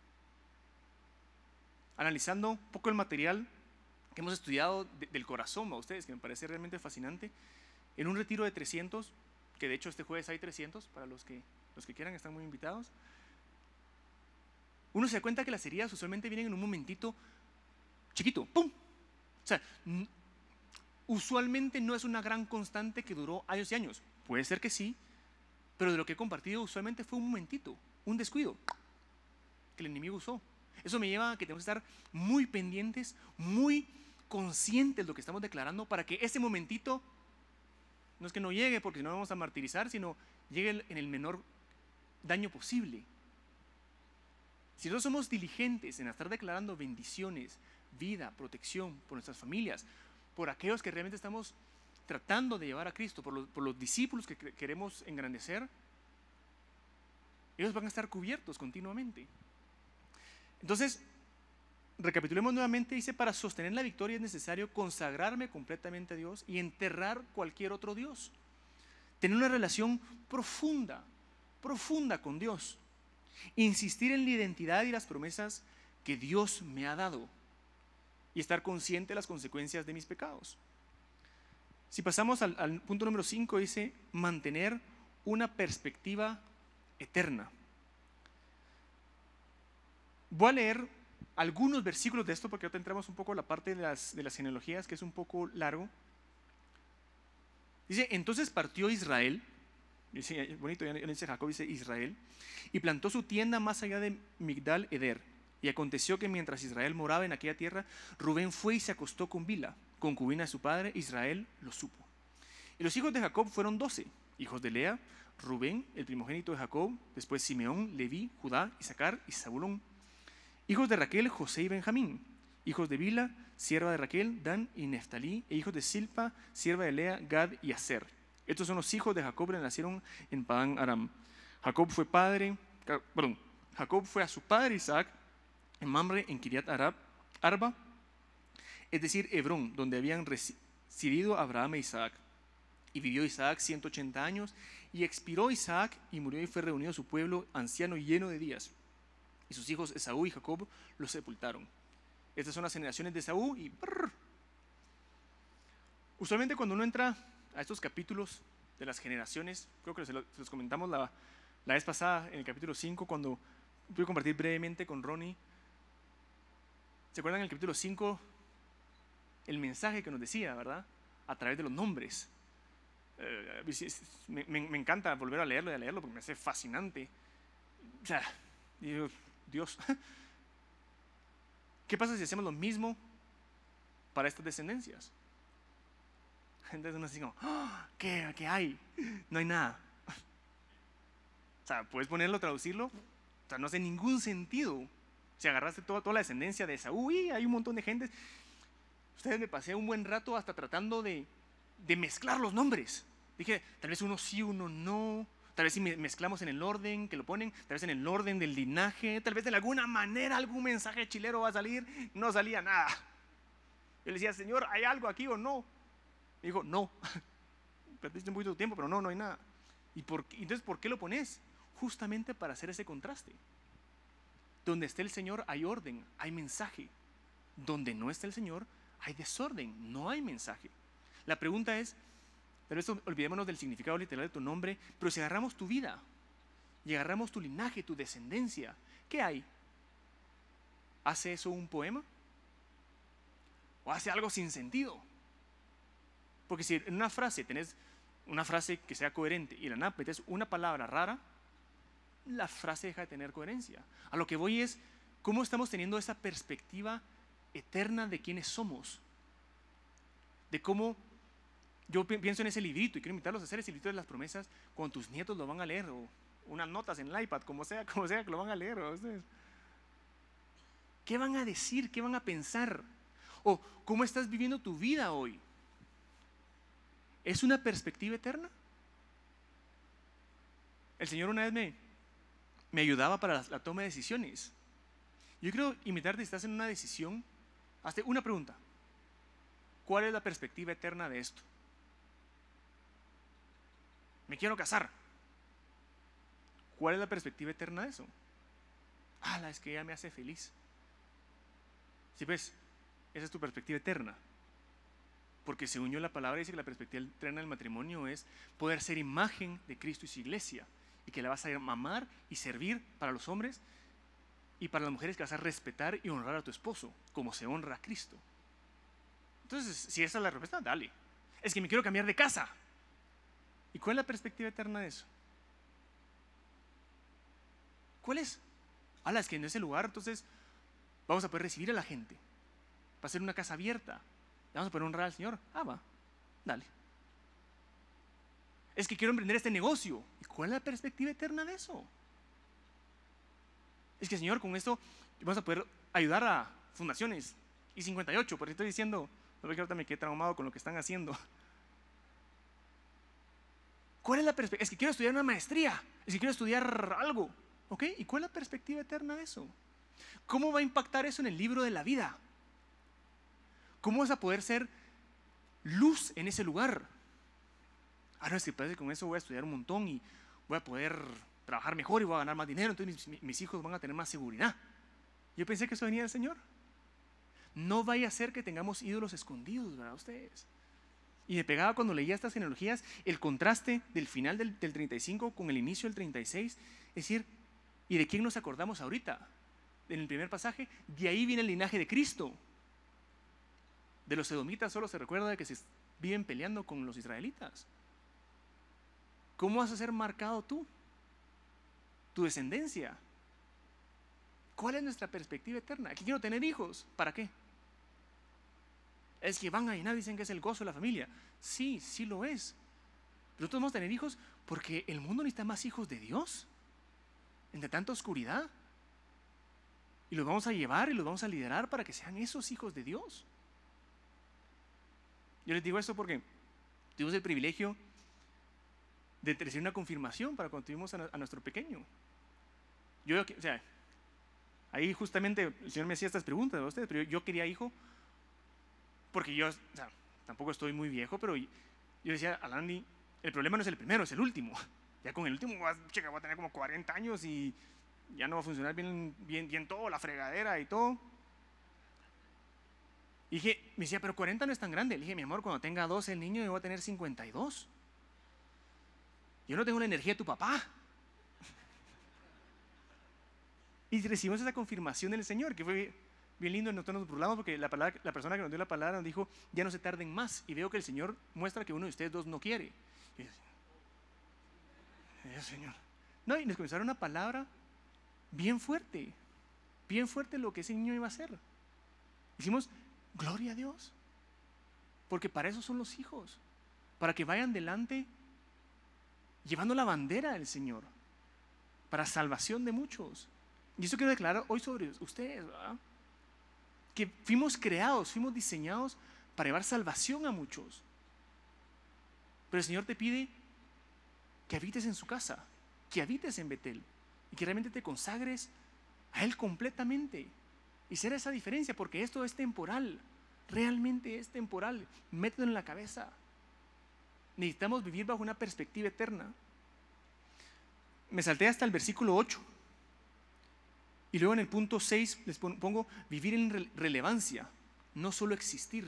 Analizando un poco el material que hemos estudiado de, del corazón a ustedes, que me parece realmente fascinante, en un retiro de trescientos, que de hecho este jueves hay trescientos, para los que, los que quieran están muy invitados, uno se da cuenta que las heridas usualmente vienen en un momentito chiquito, ¡pum! O sea, usualmente no es una gran constante que duró años y años. Puede ser que sí, pero de lo que he compartido usualmente fue un momentito, un descuido que el enemigo usó. Eso me lleva a que tenemos que estar muy pendientes, muy conscientes de lo que estamos declarando para que ese momentito, no es que no llegue porque si no vamos a martirizar, sino llegue en el menor daño posible. Si nosotros somos diligentes en estar declarando bendiciones, vida, protección por nuestras familias, por aquellos que realmente estamos tratando de llevar a Cristo, por los, por los discípulos que queremos engrandecer, ellos van a estar cubiertos continuamente. Entonces, recapitulemos nuevamente, dice, para sostener la victoria es necesario consagrarme completamente a Dios y enterrar cualquier otro Dios. Tener una relación profunda, profunda con Dios. Insistir en la identidad y las promesas que Dios me ha dado. Y estar consciente de las consecuencias de mis pecados. Si pasamos al, al punto número cinco, dice, mantener una perspectiva eterna. Voy a leer algunos versículos de esto porque ahora entramos un poco a la parte de las, de las genealogías, que es un poco largo. Dice, entonces partió Israel, dice, bonito, ya dice Jacob, dice Israel, y plantó su tienda más allá de Migdal Eder. Y aconteció que mientras Israel moraba en aquella tierra, Rubén fue y se acostó con Bila, concubina de su padre. Israel lo supo. Y los hijos de Jacob fueron doce, hijos de Lea, Rubén, el primogénito de Jacob, después Simeón, Leví, Judá, Isaacar y Zabulón. Hijos de Raquel, José y Benjamín. Hijos de Bila, sierva de Raquel, Dan y Neftalí. E hijos de Silpa, sierva de Lea, Gad y Aser. Estos son los hijos de Jacob que nacieron en Padán Aram. Jacob fue padre, perdón, Jacob fue a su padre Isaac en Mamre, en Kiriat Arba, es decir, Hebrón, donde habían residido Abraham e Isaac. Y vivió Isaac ciento ochenta años, y expiró Isaac, y murió y fue reunido a su pueblo, anciano y lleno de días. Y sus hijos Esaú y Jacob los sepultaron. Estas son las generaciones de Esaú y... Brrr. Usualmente cuando uno entra a estos capítulos de las generaciones, creo que se los, se los comentamos la, la vez pasada en el capítulo cinco, cuando pude compartir brevemente con Ronnie. ¿Se acuerdan en el capítulo cinco el mensaje que nos decía, verdad? A través de los nombres. Eh, me, me, me encanta volver a leerlo y a leerlo porque me hace fascinante. O sea, digo, Dios, ¿qué pasa si hacemos lo mismo para estas descendencias? Entonces uno así como, oh, ¿qué, ¿qué hay? No hay nada. O sea, puedes ponerlo, traducirlo, o sea, no hace ningún sentido. Si agarraste toda, toda la descendencia de Esaú, y hay un montón de gente. Ustedes me pasé un buen rato hasta tratando de, de mezclar los nombres. Dije, tal vez uno sí, uno no. Tal vez si mezclamos en el orden que lo ponen, tal vez en el orden del linaje, tal vez de alguna manera algún mensaje chilero va a salir. No salía nada. Yo le decía, Señor, ¿hay algo aquí o no? Me dijo, no. Perdiste un poquito de tiempo, pero no, no hay nada. ¿Y por qué? Entonces, ¿por qué lo pones? Justamente para hacer ese contraste. Donde esté el Señor hay orden, hay mensaje. Donde no esté el Señor hay desorden, no hay mensaje. La pregunta es, tal vez olvidémonos del significado literal de tu nombre, pero si agarramos tu vida y agarramos tu linaje, tu descendencia, ¿qué hay? ¿Hace eso un poema? ¿O hace algo sin sentido? Porque si en una frase tenés una frase que sea coherente y la nada metes una palabra rara, la frase deja de tener coherencia. A lo que voy es, ¿cómo estamos teniendo esa perspectiva eterna de quiénes somos? De cómo, yo pienso en ese librito y quiero invitarlos a hacer ese librito de las promesas cuando tus nietos lo van a leer, o unas notas en el iPad, como sea, como sea que lo van a leer. Ustedes. ¿Qué van a decir? ¿Qué van a pensar? ¿O cómo estás viviendo tu vida hoy? ¿Es una perspectiva eterna? El Señor una vez me, me ayudaba para la, la toma de decisiones. Yo quiero invitarte, si estás en una decisión, hazte una pregunta. ¿Cuál es la perspectiva eterna de esto? Me quiero casar. ¿Cuál es la perspectiva eterna de eso? Ah, la es que ella me hace feliz. Si ves, esa es tu perspectiva eterna. Porque según yo la palabra dice que la perspectiva eterna del matrimonio es poder ser imagen de Cristo y su iglesia, y que la vas a amar y servir para los hombres, y para las mujeres que vas a respetar y honrar a tu esposo como se honra a Cristo. Entonces, si esa es la respuesta, dale. Es que me quiero cambiar de casa. ¿Y cuál es la perspectiva eterna de eso? ¿Cuál es? Ala, es que en ese lugar entonces vamos a poder recibir a la gente. Va a ser una casa abierta. Vamos a poder honrar al Señor. Ah, va, dale. Es que quiero emprender este negocio. ¿Y cuál es la perspectiva eterna de eso? Es que, Señor, con esto vamos a poder ayudar a fundaciones. Y cincuenta y ocho, por eso estoy diciendo, no que ahorita me quedé traumado con lo que están haciendo. ¿Cuál es la perspectiva? Es que quiero estudiar una maestría. Es que quiero estudiar algo. ¿Ok? ¿Y cuál es la perspectiva eterna de eso? ¿Cómo va a impactar eso en el libro de la vida? ¿Cómo vas a poder ser luz en ese lugar? Ah, no, es que parece que con eso voy a estudiar un montón y voy a poder trabajar mejor y voy a ganar más dinero, entonces mis, mis hijos van a tener más seguridad. Yo pensé que eso venía del Señor. No vaya a ser que tengamos ídolos escondidos, ¿verdad? Ustedes. Y me pegaba cuando leía estas genealogías el contraste del final del, del treinta y cinco con el inicio del treinta y seis. Es decir, ¿y de quién nos acordamos ahorita? En el primer pasaje, de ahí viene el linaje de Cristo. De los edomitas solo se recuerda de que se viven peleando con los israelitas. ¿Cómo vas a ser marcado tú? Tu descendencia. ¿Cuál es nuestra perspectiva eterna? Aquí quiero tener hijos. ¿Para qué? Es que van a llenar, dicen que es el gozo de la familia. Sí, sí lo es. Pero nosotros vamos a tener hijos porque el mundo necesita más hijos de Dios. Entre tanta oscuridad. Y los vamos a llevar y los vamos a liderar para que sean esos hijos de Dios. Yo les digo esto porque tuvimos el privilegio de recibir una confirmación para cuando tuvimos a, a nuestro pequeño. Yo, o sea, ahí justamente el Señor me hacía estas preguntas a ustedes, pero yo, yo quería hijo porque yo, o sea, tampoco estoy muy viejo, pero yo, yo decía a Landy, el problema no es el primero, es el último. Ya con el último voy a, chica, voy a tener como cuarenta años y ya no va a funcionar bien, bien, bien todo, la fregadera y todo. Y dije, me decía, pero cuarenta no es tan grande. Le dije, mi amor, cuando tenga doce el niño yo voy a tener cincuenta y dos. Yo no tengo la energía de tu papá. Y recibimos esa confirmación del Señor, que fue bien lindo. Nosotros nos burlamos porque la, palabra, la persona que nos dio la palabra nos dijo, ya no se tarden más. Y veo que el Señor muestra que uno de ustedes dos no quiere. Y yo, Señor. No, y nos comenzaron una palabra bien fuerte, bien fuerte lo que ese niño iba a hacer. Hicimos, gloria a Dios, porque para eso son los hijos, para que vayan delante llevando la bandera del Señor, para salvación de muchos. Y eso quiero declarar hoy sobre ustedes, ¿verdad? Que fuimos creados, fuimos diseñados para llevar salvación a muchos. Pero el Señor te pide que habites en su casa, que habites en Betel y que realmente te consagres a Él completamente y será esa diferencia, porque esto es temporal, realmente es temporal. Mételo en la cabeza. Necesitamos vivir bajo una perspectiva eterna. Me salté hasta el versículo ocho y luego en el punto seis les pongo vivir en relevancia, no solo existir.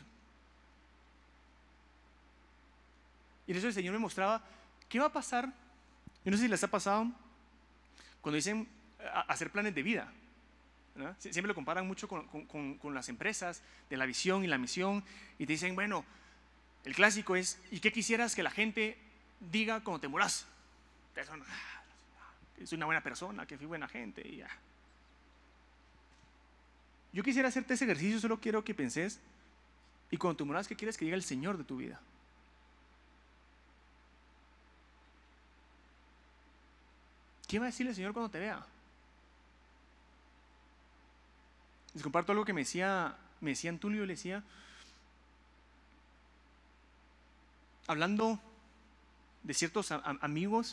Y en eso el Señor me mostraba qué va a pasar. Yo no sé si les ha pasado cuando dicen hacer planes de vida, ¿verdad? Siempre lo comparan mucho con, con, con las empresas de la visión y la misión y te dicen, bueno, el clásico es, ¿y qué quisieras que la gente diga cuando te mueras? Soy una buena persona, que fui buena gente y ya. Yo quisiera hacerte ese ejercicio, solo quiero que penses, y cuando te mueras, ¿qué quieres que diga el Señor de tu vida? ¿Qué va a decirle el Señor cuando te vea? Les comparto algo que me decía, me decía Antulio, le decía, hablando de ciertos a, a, amigos,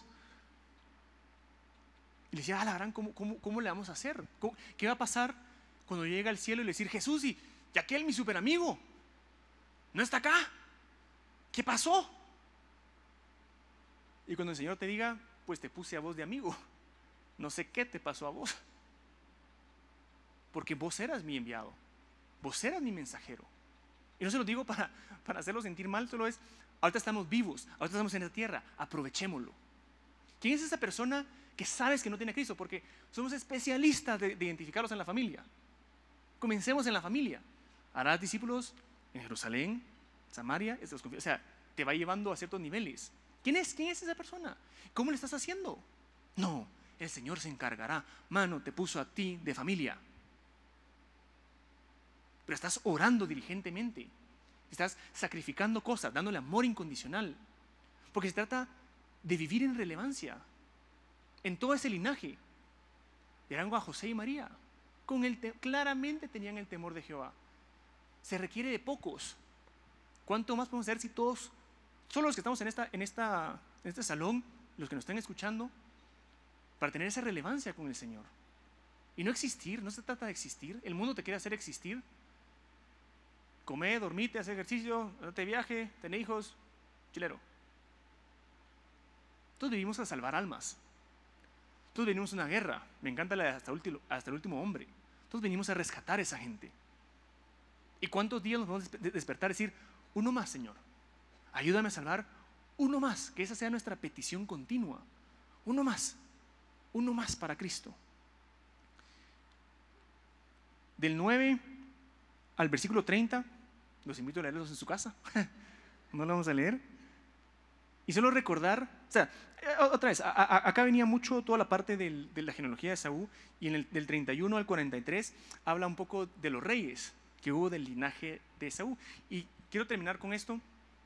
y le decía, ah, la gran, ¿cómo, cómo, ¿cómo le vamos a hacer? ¿Cómo, ¿Qué va a pasar cuando llegue al cielo y le decir, Jesús, y, y aquel mi super amigo no está acá? ¿Qué pasó? Y cuando el Señor te diga, pues te puse a vos de amigo, no sé qué te pasó a vos, porque vos eras mi enviado, vos eras mi mensajero. Y no se lo digo para, para hacerlo sentir mal, solo es, ahorita estamos vivos, ahorita estamos en la tierra, aprovechémoslo. ¿Quién es esa persona que sabes que no tiene a Cristo? Porque somos especialistas de, de identificarlos en la familia. Comencemos en la familia. Harás discípulos en Jerusalén, Samaria, o sea, te va llevando a ciertos niveles. ¿Quién es? ¿Quién es esa persona? ¿Cómo le estás haciendo? No, el Señor se encargará. Mano, te puso a ti de familia. Pero estás orando diligentemente. Estás sacrificando cosas, dándole amor incondicional. Porque se trata de vivir en relevancia. En todo ese linaje. Eran a José y María. Con el te- claramente tenían el temor de Jehová. Se requiere de pocos. ¿Cuánto más podemos hacer si todos, solo los que estamos en, esta, en, esta, en este salón, los que nos están escuchando, para tener esa relevancia con el Señor? Y no existir, no se trata de existir. El mundo te quiere hacer existir. Comer, dormirte, hacer ejercicio, date viaje, tener hijos, chilero. Todos vivimos a salvar almas. Todos venimos a una guerra. Me encanta la de hasta, último, hasta el último hombre. Todos venimos a rescatar a esa gente. ¿Y cuántos días nos vamos a despertar y decir, uno más, Señor? Ayúdame a salvar uno más, que esa sea nuestra petición continua. Uno más, uno más para Cristo. Del nueve al versículo treinta, los invito a leerlos en su casa. No lo vamos a leer. Y solo recordar, o sea, otra vez, a, a, acá venía mucho toda la parte del, de la genealogía de Esaú, y en el del treinta y uno al cuarenta y tres habla un poco de los reyes que hubo del linaje de Esaú. Y quiero terminar con esto.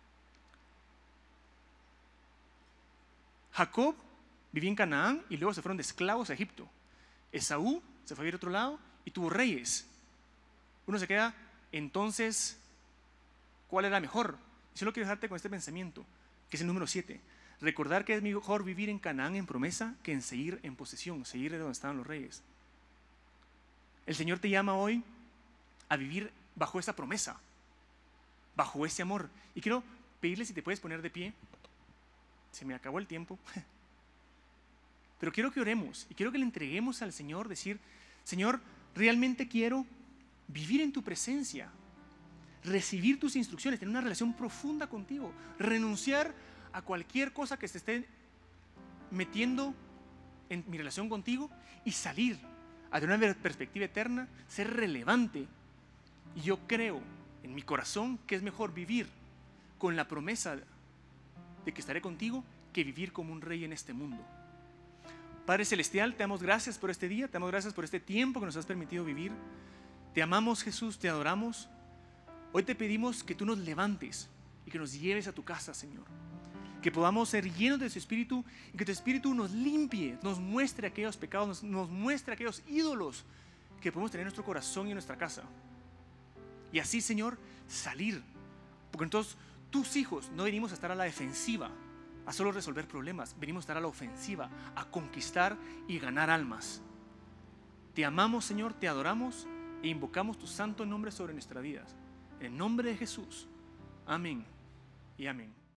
Jacob vivía en Canaán y luego se fueron de esclavos a Egipto. Esaú se fue a ir a otro lado y tuvo reyes. Uno se queda, entonces, ¿cuál era mejor? Y solo quiero dejarte con este pensamiento, que es el número siete. Recordar que es mejor vivir en Canaán en promesa que en seguir en posesión, seguir de donde estaban los reyes. El Señor te llama hoy a vivir bajo esa promesa, bajo ese amor. Y quiero pedirle si te puedes poner de pie. Se me acabó el tiempo. Pero quiero que oremos y quiero que le entreguemos al Señor, decir, Señor, realmente quiero vivir en tu presencia, recibir tus instrucciones, tener una relación profunda contigo, renunciar a cualquier cosa que se esté metiendo en mi relación contigo y salir a tener una perspectiva eterna, ser relevante. Y yo creo en mi corazón que es mejor vivir con la promesa de que estaré contigo que vivir como un rey en este mundo. Padre Celestial, te damos gracias por este día, te damos gracias por este tiempo que nos has permitido vivir. Te amamos, Jesús, te adoramos. Hoy te pedimos que tú nos levantes y que nos lleves a tu casa, Señor. Que podamos ser llenos de tu Espíritu y que tu Espíritu nos limpie, nos muestre aquellos pecados, nos, nos muestre aquellos ídolos que podemos tener en nuestro corazón y en nuestra casa. Y así, Señor, salir. Porque entonces tus hijos no venimos a estar a la defensiva, a solo resolver problemas, venimos a estar a la ofensiva, a conquistar y ganar almas. Te amamos, Señor, te adoramos e invocamos tu santo nombre sobre nuestras vidas. En nombre de Jesús. Amén y amén.